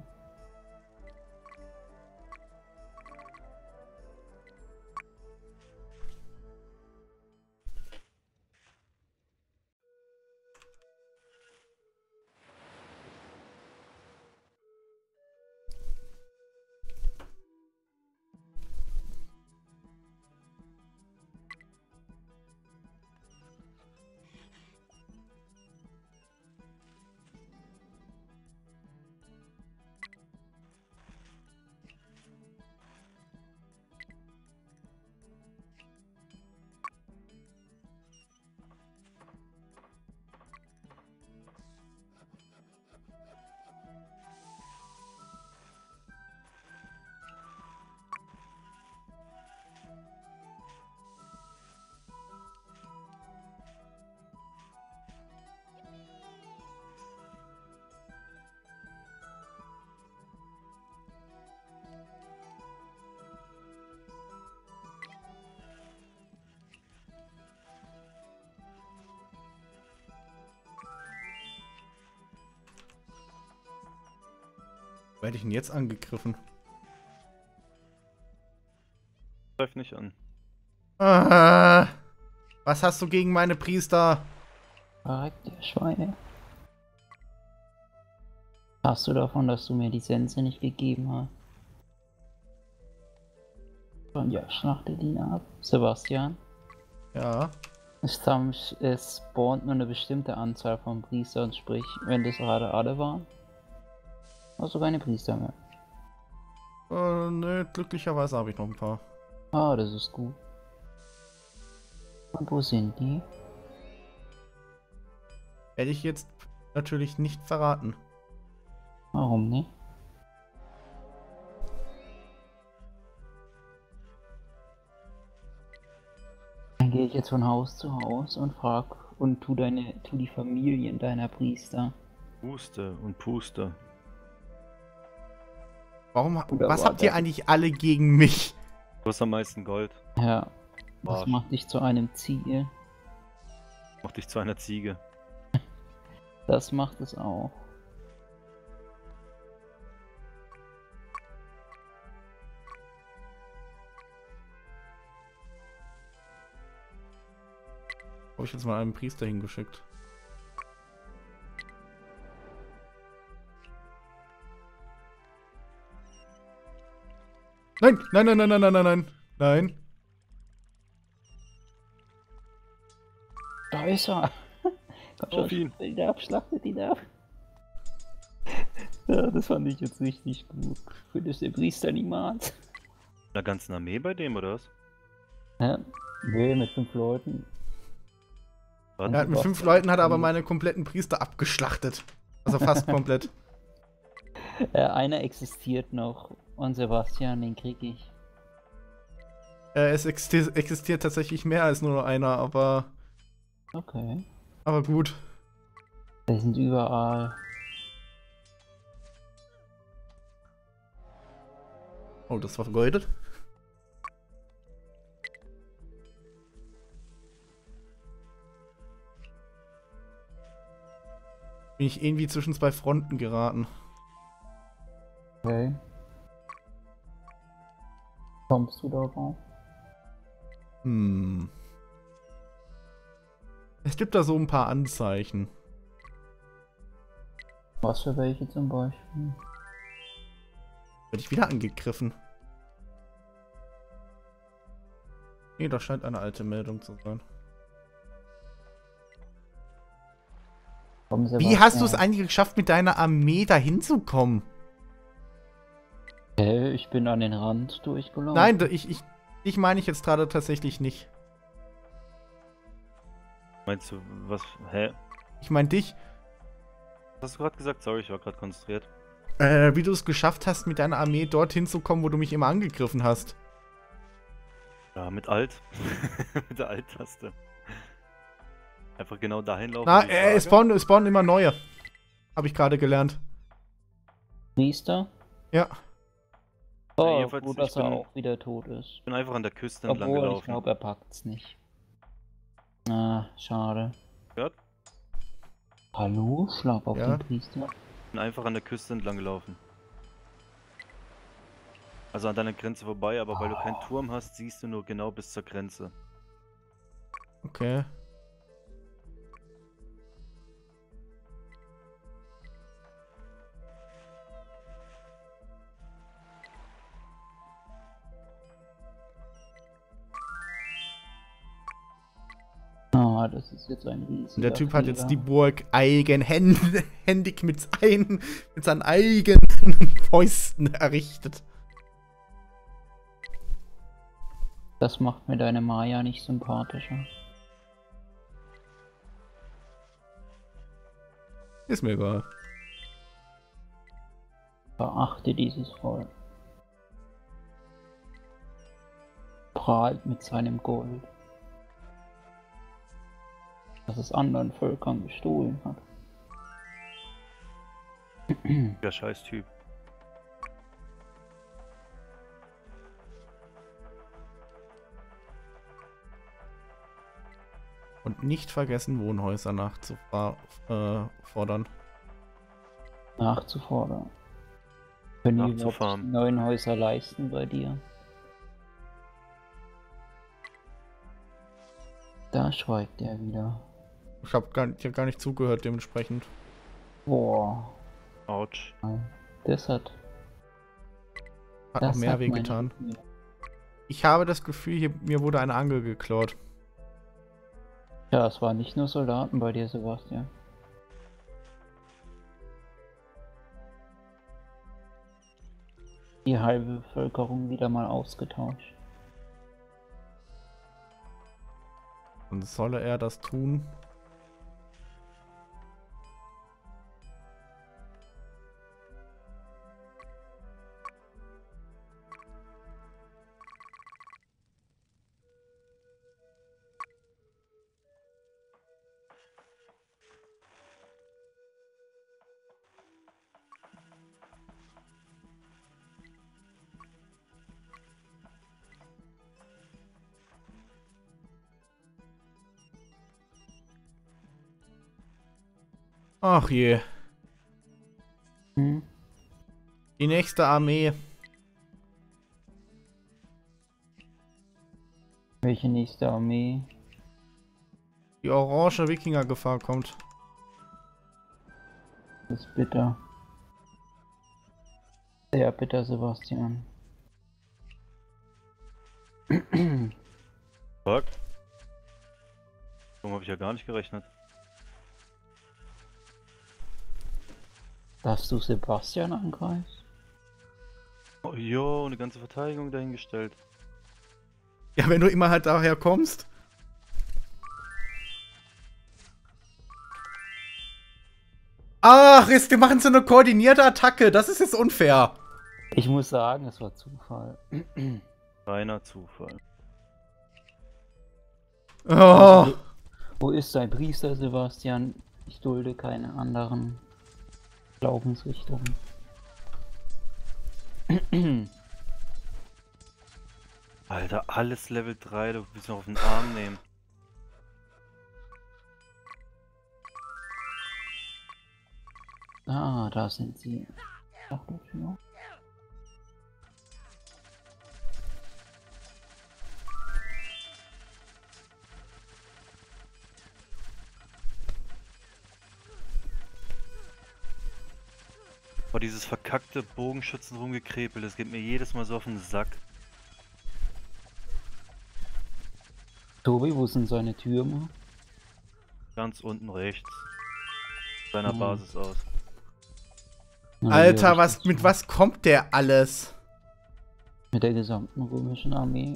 Werde ich ihn jetzt angegriffen? Greif nicht an. Ah, was hast du gegen meine Priester? Verreckte Schweine. Hast du davon, dass du mir die Sense nicht gegeben hast? Und ja, schlachte ihn ab. Sebastian. Ja. Es, tam- es spawnt nur eine bestimmte Anzahl von Priestern, sprich, wenn das gerade alle waren, hast du keine Priester mehr. Äh, ne, glücklicherweise habe ich noch ein paar. Ah, das ist gut. Und wo sind die? Werde ich jetzt natürlich nicht verraten. Warum nicht? Dann gehe ich jetzt von Haus zu Haus und frag und tu deine, tu die Familien deiner Priester. Puste und Puste. Warum, Oder was war habt ihr das- eigentlich alle gegen mich? Du hast am meisten Gold. Ja, das Arsch. macht dich zu einem Ziel. Mach dich zu einer Ziege. Das macht es auch. Habe ich jetzt mal einen Priester hingeschickt. Nein, nein, nein, nein, nein, nein, nein, nein, nein. Da ist er! Komm Auf ihn. schlachtet ihn ab, schlachtet ihn ab! Ja, das fand ich jetzt richtig gut. Findest der Priester niemals? Einer ganzen Armee bei dem, oder was? Ja, nee, mit fünf Leuten. Warte, Er hat mit fünf Leuten hat er aber meine kompletten Priester abgeschlachtet. Also fast komplett. Äh, einer existiert noch. Und Sebastian, den krieg ich. Äh, es existiert, existiert tatsächlich mehr als nur einer, aber, Okay. aber gut. Die sind überall. Oh, das war vergeudet. Bin ich irgendwie zwischen zwei Fronten geraten. Okay. Kommst du darauf? Hm. Es gibt da so ein paar Anzeichen. Was für welche zum Beispiel? Werde ich wieder angegriffen? Nee, das scheint eine alte Meldung zu sein. Komm, Wie hast du Sebastian. es eigentlich geschafft, mit deiner Armee dahin zu kommen? Hä, ich bin an den Rand durchgelaufen. Nein, da- ich, ich, ich meine ich jetzt gerade tatsächlich nicht. meinst du, was? Hä? Ich meine dich, Was hast du gerade gesagt? Sorry, ich war gerade konzentriert. äh, wie du es geschafft hast, mit deiner Armee dorthin zu kommen, wo du mich immer angegriffen hast. Ja, mit Alt. mit der Alt-Taste. Einfach genau dahin laufen. Na, wo ich äh, sage. es spawnen, es spawnen immer neue. Habe ich gerade gelernt. Priester? Ja. Oh, Ja, jedenfalls, gut, ich dass er bin- auch wieder tot ist. Ich bin einfach an der Küste entlang Obwohl, ich gelaufen. glaube, er packt's nicht. Ah, schade. Gehört? Hallo? Schlag auf Ja. den Priester. Ich bin einfach an der Küste entlang gelaufen. Also an deiner Grenze vorbei, aber weil du keinen Turm hast, siehst du nur genau bis zur Grenze. Okay. Ah, das ist jetzt ein riesiger Und der Typ hat jetzt die Fehler. Burg eigenhändig mit, seinen, mit seinen eigenen Fäusten errichtet. Das macht mir deine Maya nicht sympathischer. Ist mir egal. Verachte dieses Volk. Prahlt mit seinem Gold. Das es anderen Völkern gestohlen hat. Der scheiß Typ. Und nicht vergessen, Wohnhäuser nachzufordern. Nachzufordern. Können die überhaupt Nachzufahren. die neuen Häuser leisten bei dir? Da schweigt er wieder. Ich habe gar, ich hab gar nicht zugehört, dementsprechend. Boah, Autsch. das hat. Hat das noch mehr hat meine wehgetan. Gefühle. Ich habe das Gefühl, hier, mir wurde eine Angel geklaut. Ja, es waren nicht nur Soldaten bei dir, Sebastian. Die halbe Bevölkerung wieder mal ausgetauscht. Und solle er das tun? Ach je. Hm? Die nächste Armee. Welche nächste Armee? Die orange Wikinger-Gefahr kommt. Das ist bitter. Sehr bitter, Sebastian. Fuck. Warum habe ich ja gar nicht gerechnet? Dass du Sebastian angreifst? Oh jo, eine ganze Verteidigung dahingestellt. Ja, wenn du immer halt daher kommst. Ach, jetzt, wir machen so eine koordinierte Attacke. Das ist jetzt unfair. Ich muss sagen, es war Zufall. Reiner Zufall. Oh. Wo ist dein Priester, Sebastian? Ich dulde keine anderen Glaubensrichtungen. Alter, alles Level drei, du willst noch auf den Arm nehmen. Ah, da sind sie. Ach, dafür. Boah, dieses verkackte Bogenschützen-Rumgekrepel, das geht mir jedes Mal so auf den Sack. Tobi, wo sind seine Türme? Ganz unten rechts. Seiner Mhm. Basis aus. Na, Alter, hier was, ist mit das was kommt der alles? mit der gesamten römischen Armee.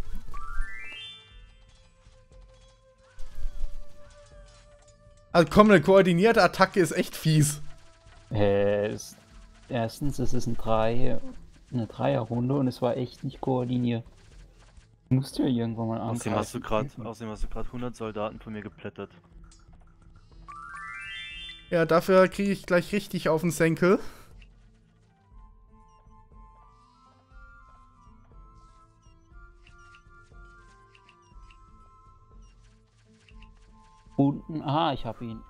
Also komm, eine koordinierte Attacke ist echt fies. Äh, es, erstens, es ist ein Drei, eine Dreierrunde und es war echt nicht koordiniert. Musst du ja irgendwann mal angreifen. Außerdem hast du gerade, außerdem hast du gerade hundert Soldaten von mir geplättert. Ja, dafür kriege ich gleich richtig auf den Senkel. Unten, ah, ich hab ihn.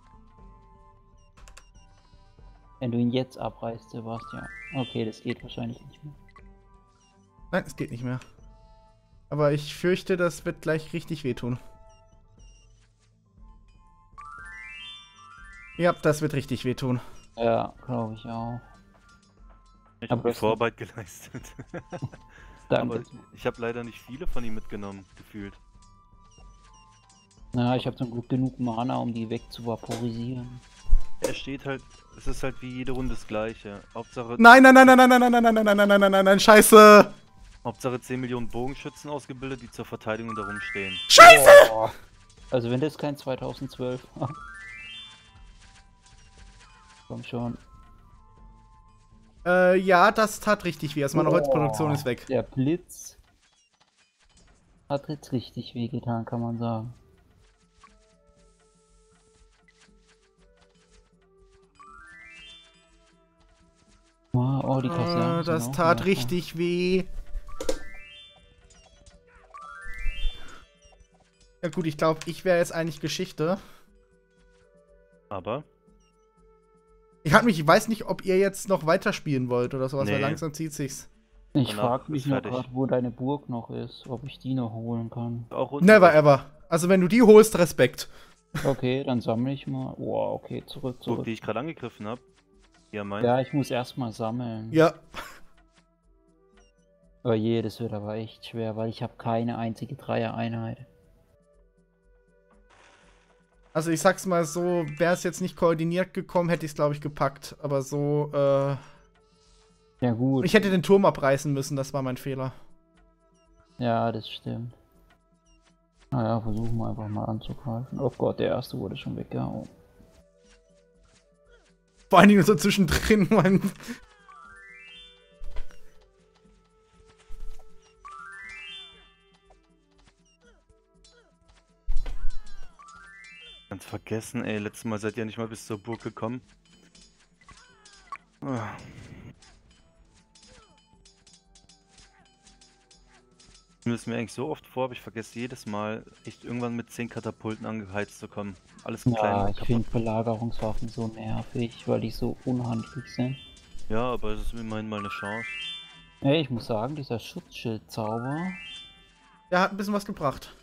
Wenn du ihn jetzt abreißt, Sebastian. Okay, das geht wahrscheinlich nicht mehr. Nein, es geht nicht mehr. Aber ich fürchte, das wird gleich richtig wehtun. Ja, das wird richtig wehtun. Ja, glaube ich auch. Ich Aber habe die das- Vorarbeit geleistet. Danke. Aber ich habe leider nicht viele von ihm mitgenommen, gefühlt. Na, ich habe zum Glück genug Mana, um die wegzuvaporisieren. Er steht halt, es ist halt wie jede Runde das gleiche. Hauptsache, Nein, nein, nein, nein, nein, nein, nein, nein, nein, nein, nein, nein, nein, nein, nein, scheiße! Hauptsache zehn Millionen Bogenschützen ausgebildet, die zur Verteidigung darum stehen. Scheiße! Boah. Also wenn das kein zweitausendzwölf war. Komm schon. Äh, ja, das tat richtig weh. Also meine Boah. Holzproduktion ist weg. Der Blitz hat jetzt richtig wehgetan, kann man sagen. Oh, oh die Kasernen Äh, sind das auch tat noch- richtig weh. Ja gut, ich glaube, ich wäre jetzt eigentlich Geschichte. Aber Ich hab mich, ich weiß nicht, ob ihr jetzt noch weiterspielen wollt oder sowas, weil Nee. langsam zieht sich's. Ich Danach frage mich ist nur fertig. gerade, wo deine Burg noch ist, ob ich die noch holen kann. auch unten Never rechts, ever. Also wenn du die holst, Respekt. Okay, dann sammle ich mal. Oh, okay, zurück, Burg, zurück. die ich gerade angegriffen habe. Ja, mein. Ja, ich muss erstmal sammeln. Ja. Oh je, das wird aber echt schwer, weil ich habe keine einzige Dreier-Einheit. Also ich sag's mal so, wäre es jetzt nicht koordiniert gekommen, hätte ich es glaube ich gepackt. Aber so, äh... Ja gut. Ich hätte den Turm abreißen müssen, das war mein Fehler. Ja, das stimmt. Naja, versuchen wir einfach mal anzugreifen. Oh Gott, der erste wurde schon weggehauen. Vor allen Dingen so zwischendrin, mein... Ganz vergessen, ey. Letztes Mal seid ihr nicht mal bis zur Burg gekommen. Ah. Ich nehme es mir eigentlich so oft vor, aber ich vergesse jedes Mal, echt irgendwann mit zehn Katapulten angeheizt zu kommen. Alles klein Ja, und ich kaputt. finde Belagerungswaffen so nervig, weil die so unhandlich sind. Ja, aber es ist immerhin mal eine Chance. Ey, ich muss sagen, dieser Schutzschildzauber. Der hat ein bisschen was gebracht.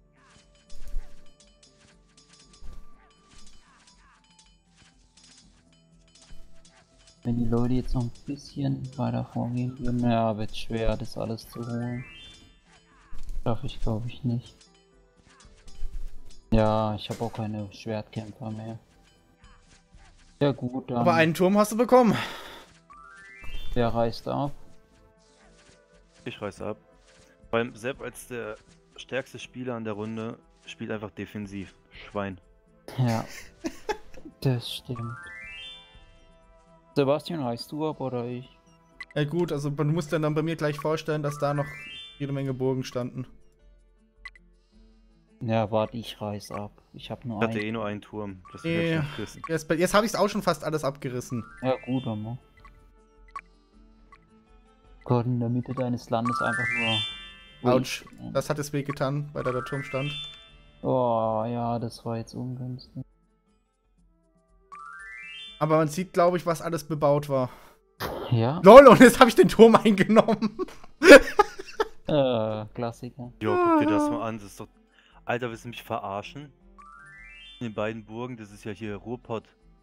Wenn die Leute jetzt noch ein bisschen weiter vorgehen würden, ja, wird schwer, das alles zu holen. Schaffe ich, glaube ich, nicht. Ja, ich habe auch keine Schwertkämpfer mehr. Ja gut, dann. Aber einen Turm hast du bekommen. Wer reißt ab? Ich reiß ab. Weil Sepp als der stärkste Spieler an der Runde spielt einfach defensiv. Schwein. Ja, das stimmt. Sebastian, reißt du ab oder ich? Ja gut, also du musst dir dann bei mir gleich vorstellen, dass da noch jede Menge Burgen standen. Ja, warte, ich reiß ab. Ich habe nur Ich hatte einen. eh nur einen Turm. Das Ja. hätte ich nicht wissen. Jetzt, jetzt habe ich es auch schon fast alles abgerissen. Ja gut, aber. Gott, in der Mitte deines Landes einfach nur. Autsch. Das hat es wehgetan, weil da der Turm stand. Oh ja, das war jetzt ungünstig. Aber man sieht, glaube ich, was alles bebaut war. Ja? LOL, und jetzt habe ich den Turm eingenommen. Äh, Klassiker. Jo, guck dir das mal an. Das ist doch. Alter, willst du mich verarschen? In den beiden Burgen, das ist ja hier Ruhrpott.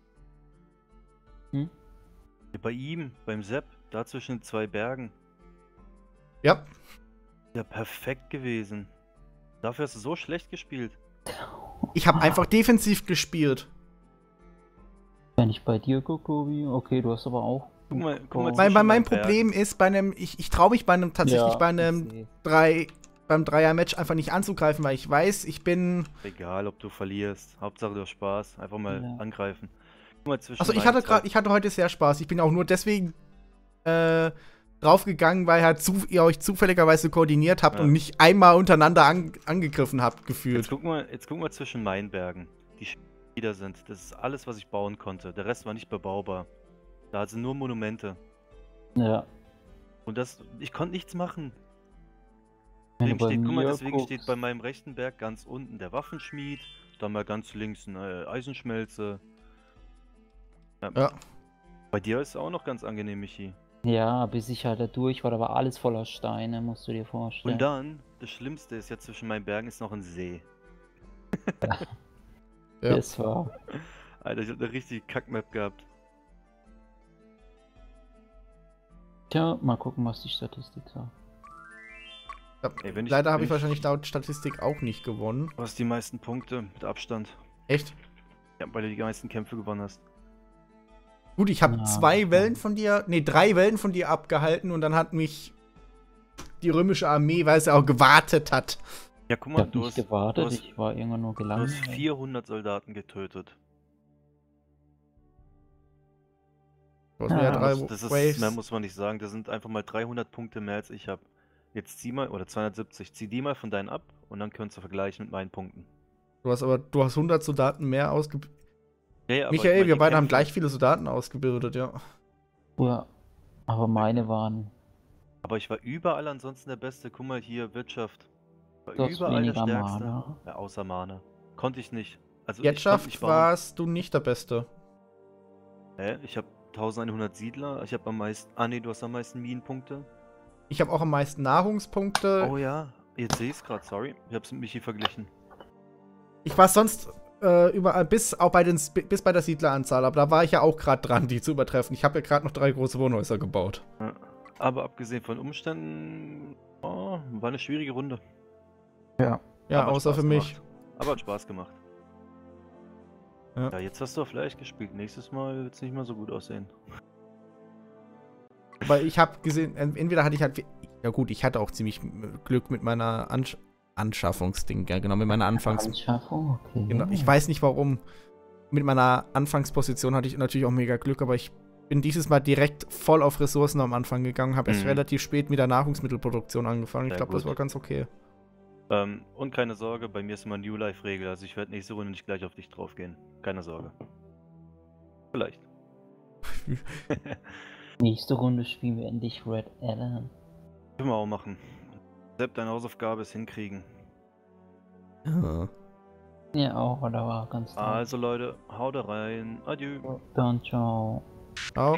Hm? Ja, bei ihm, beim Sepp, da zwischen den zwei Bergen. Ja. Ja, perfekt gewesen. Dafür hast du so schlecht gespielt. Ich habe einfach defensiv gespielt. Wenn ich bei dir gucke, Tobi, okay, du hast aber auch. Guck mal, guck mal Oh. Mein, mein, mein zwischen den Problem ist, bei einem, ich, ich traue mich bei einem tatsächlich Ja, bei ich einem seh. drei, beim Dreier-Match einfach nicht anzugreifen, weil ich weiß, ich bin. Egal, ob du verlierst. Hauptsache du hast Spaß. Einfach mal Ja. angreifen. Guck mal zwischen Also ich meinen hatte zwei- gerade, ich hatte heute sehr Spaß. Ich bin auch nur deswegen äh, draufgegangen, weil halt zu, ihr euch zufälligerweise koordiniert habt Ja. und nicht einmal untereinander an, angegriffen habt, Jetzt gefühlt. guck mal, jetzt guck mal zwischen meinen Bergen. Die wieder sind. Das ist alles, was ich bauen konnte. Der Rest war nicht bebaubar. Da sind nur Monumente. Ja. Und das, ich konnte nichts machen. Wenn Deswegen du bei steht, guck mal, mir deswegen steht guckst- bei meinem rechten Berg ganz unten der Waffenschmied, dann mal ganz links eine Eisenschmelze. Ja. Ja. Bei dir ist es auch noch ganz angenehm, Michi. Ja, bis ich halt da durch war, da war alles voller Steine, musst du dir vorstellen. Und dann, das Schlimmste ist ja zwischen meinen Bergen ist noch ein See. Ja. Das war. Alter, ich hab eine richtige Kackmap gehabt. Tja, mal gucken, was die Statistik sagt. Ja, Ey, wenn ich- Leider habe wenn ich ich- wahrscheinlich laut Statistik auch nicht gewonnen. Du hast die meisten Punkte mit Abstand. Echt? Ja, weil du die meisten Kämpfe gewonnen hast. Gut, ich habe Ja, zwei okay. Wellen von dir, nee, drei Wellen von dir abgehalten und dann hat mich die römische Armee, weil sie auch gewartet hat. Ja, guck Ich mal, hab du nicht hast, gewartet, du hast, ich war irgendwann nur du gelandet. hast vierhundert Soldaten getötet. Du hast mir Ja, ja drei Das, das ist, Waves. mehr muss man nicht sagen. Das sind einfach mal dreihundert Punkte mehr als ich habe. Jetzt zieh mal, oder zweihundertsiebzig, zieh die mal von deinen ab und dann könntest du vergleichen mit meinen Punkten. Du hast aber, du hast hundert Soldaten mehr ausgebildet. Ja, ja, aber ich Michael, mein, wir die beide haben Kämpfe- gleich viele Soldaten ausgebildet, ja. Ja, aber meine waren. Aber ich war überall ansonsten der Beste. Guck mal hier, Wirtschaft. War Du hast überall der weniger Stärkste. Mana. Ja, außer Mana. Konnte ich nicht. Also ich konnte Wirtschaft nicht bauen. warst du nicht der Beste. Hä? Ich habe eintausendeinhundert Siedler. Ich habe am meisten. Ah nee, du hast am meisten Minenpunkte. Ich habe auch am meisten Nahrungspunkte. Oh ja, jetzt sehe ich es gerade, sorry. Ich habe es mit Michi verglichen. Ich war sonst äh, überall, bis auch bei den bis bei der Siedleranzahl, aber da war ich ja auch gerade dran, die zu übertreffen. Ich habe ja gerade noch drei große Wohnhäuser gebaut. Ja. Aber abgesehen von Umständen, oh, war eine schwierige Runde. Ja. Ja, Aber hat außer Spaß für mich. gemacht. Aber hat Spaß gemacht. Ja. Ja, jetzt hast du vielleicht gespielt. Nächstes Mal wird es nicht mehr so gut aussehen. Weil ich habe gesehen, en- entweder hatte ich halt, ja gut, ich hatte auch ziemlich Glück mit meiner Ansch Anschaffungsding, ja genau, mit meiner Anfangs... Anschaffung, okay. Genau, ich weiß nicht warum. Mit meiner Anfangsposition hatte ich natürlich auch mega Glück, aber ich bin dieses Mal direkt voll auf Ressourcen am Anfang gegangen, habe erst Mhm. relativ spät mit der Nahrungsmittelproduktion angefangen. Ich Sehr glaube, das gut. war ganz okay. Ähm, und keine Sorge, bei mir ist immer New Life-Regel, also ich werde nächste Runde nicht gleich auf dich draufgehen. Keine Sorge. Vielleicht. Nächste Runde spielen wir endlich Red Allen. Können wir auch machen. Sepp, deine Hausaufgabe ist hinkriegen. Ja. Ja, auch, oder war ganz toll. Also Leute, haut rein. Adieu. Dann ciao. Ciao.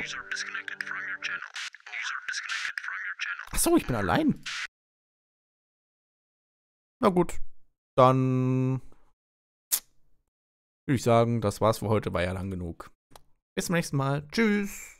Achso, ich bin allein. Na gut. Dann würde ich sagen, das war's für heute, war ja lang genug. Bis zum nächsten Mal. Tschüss.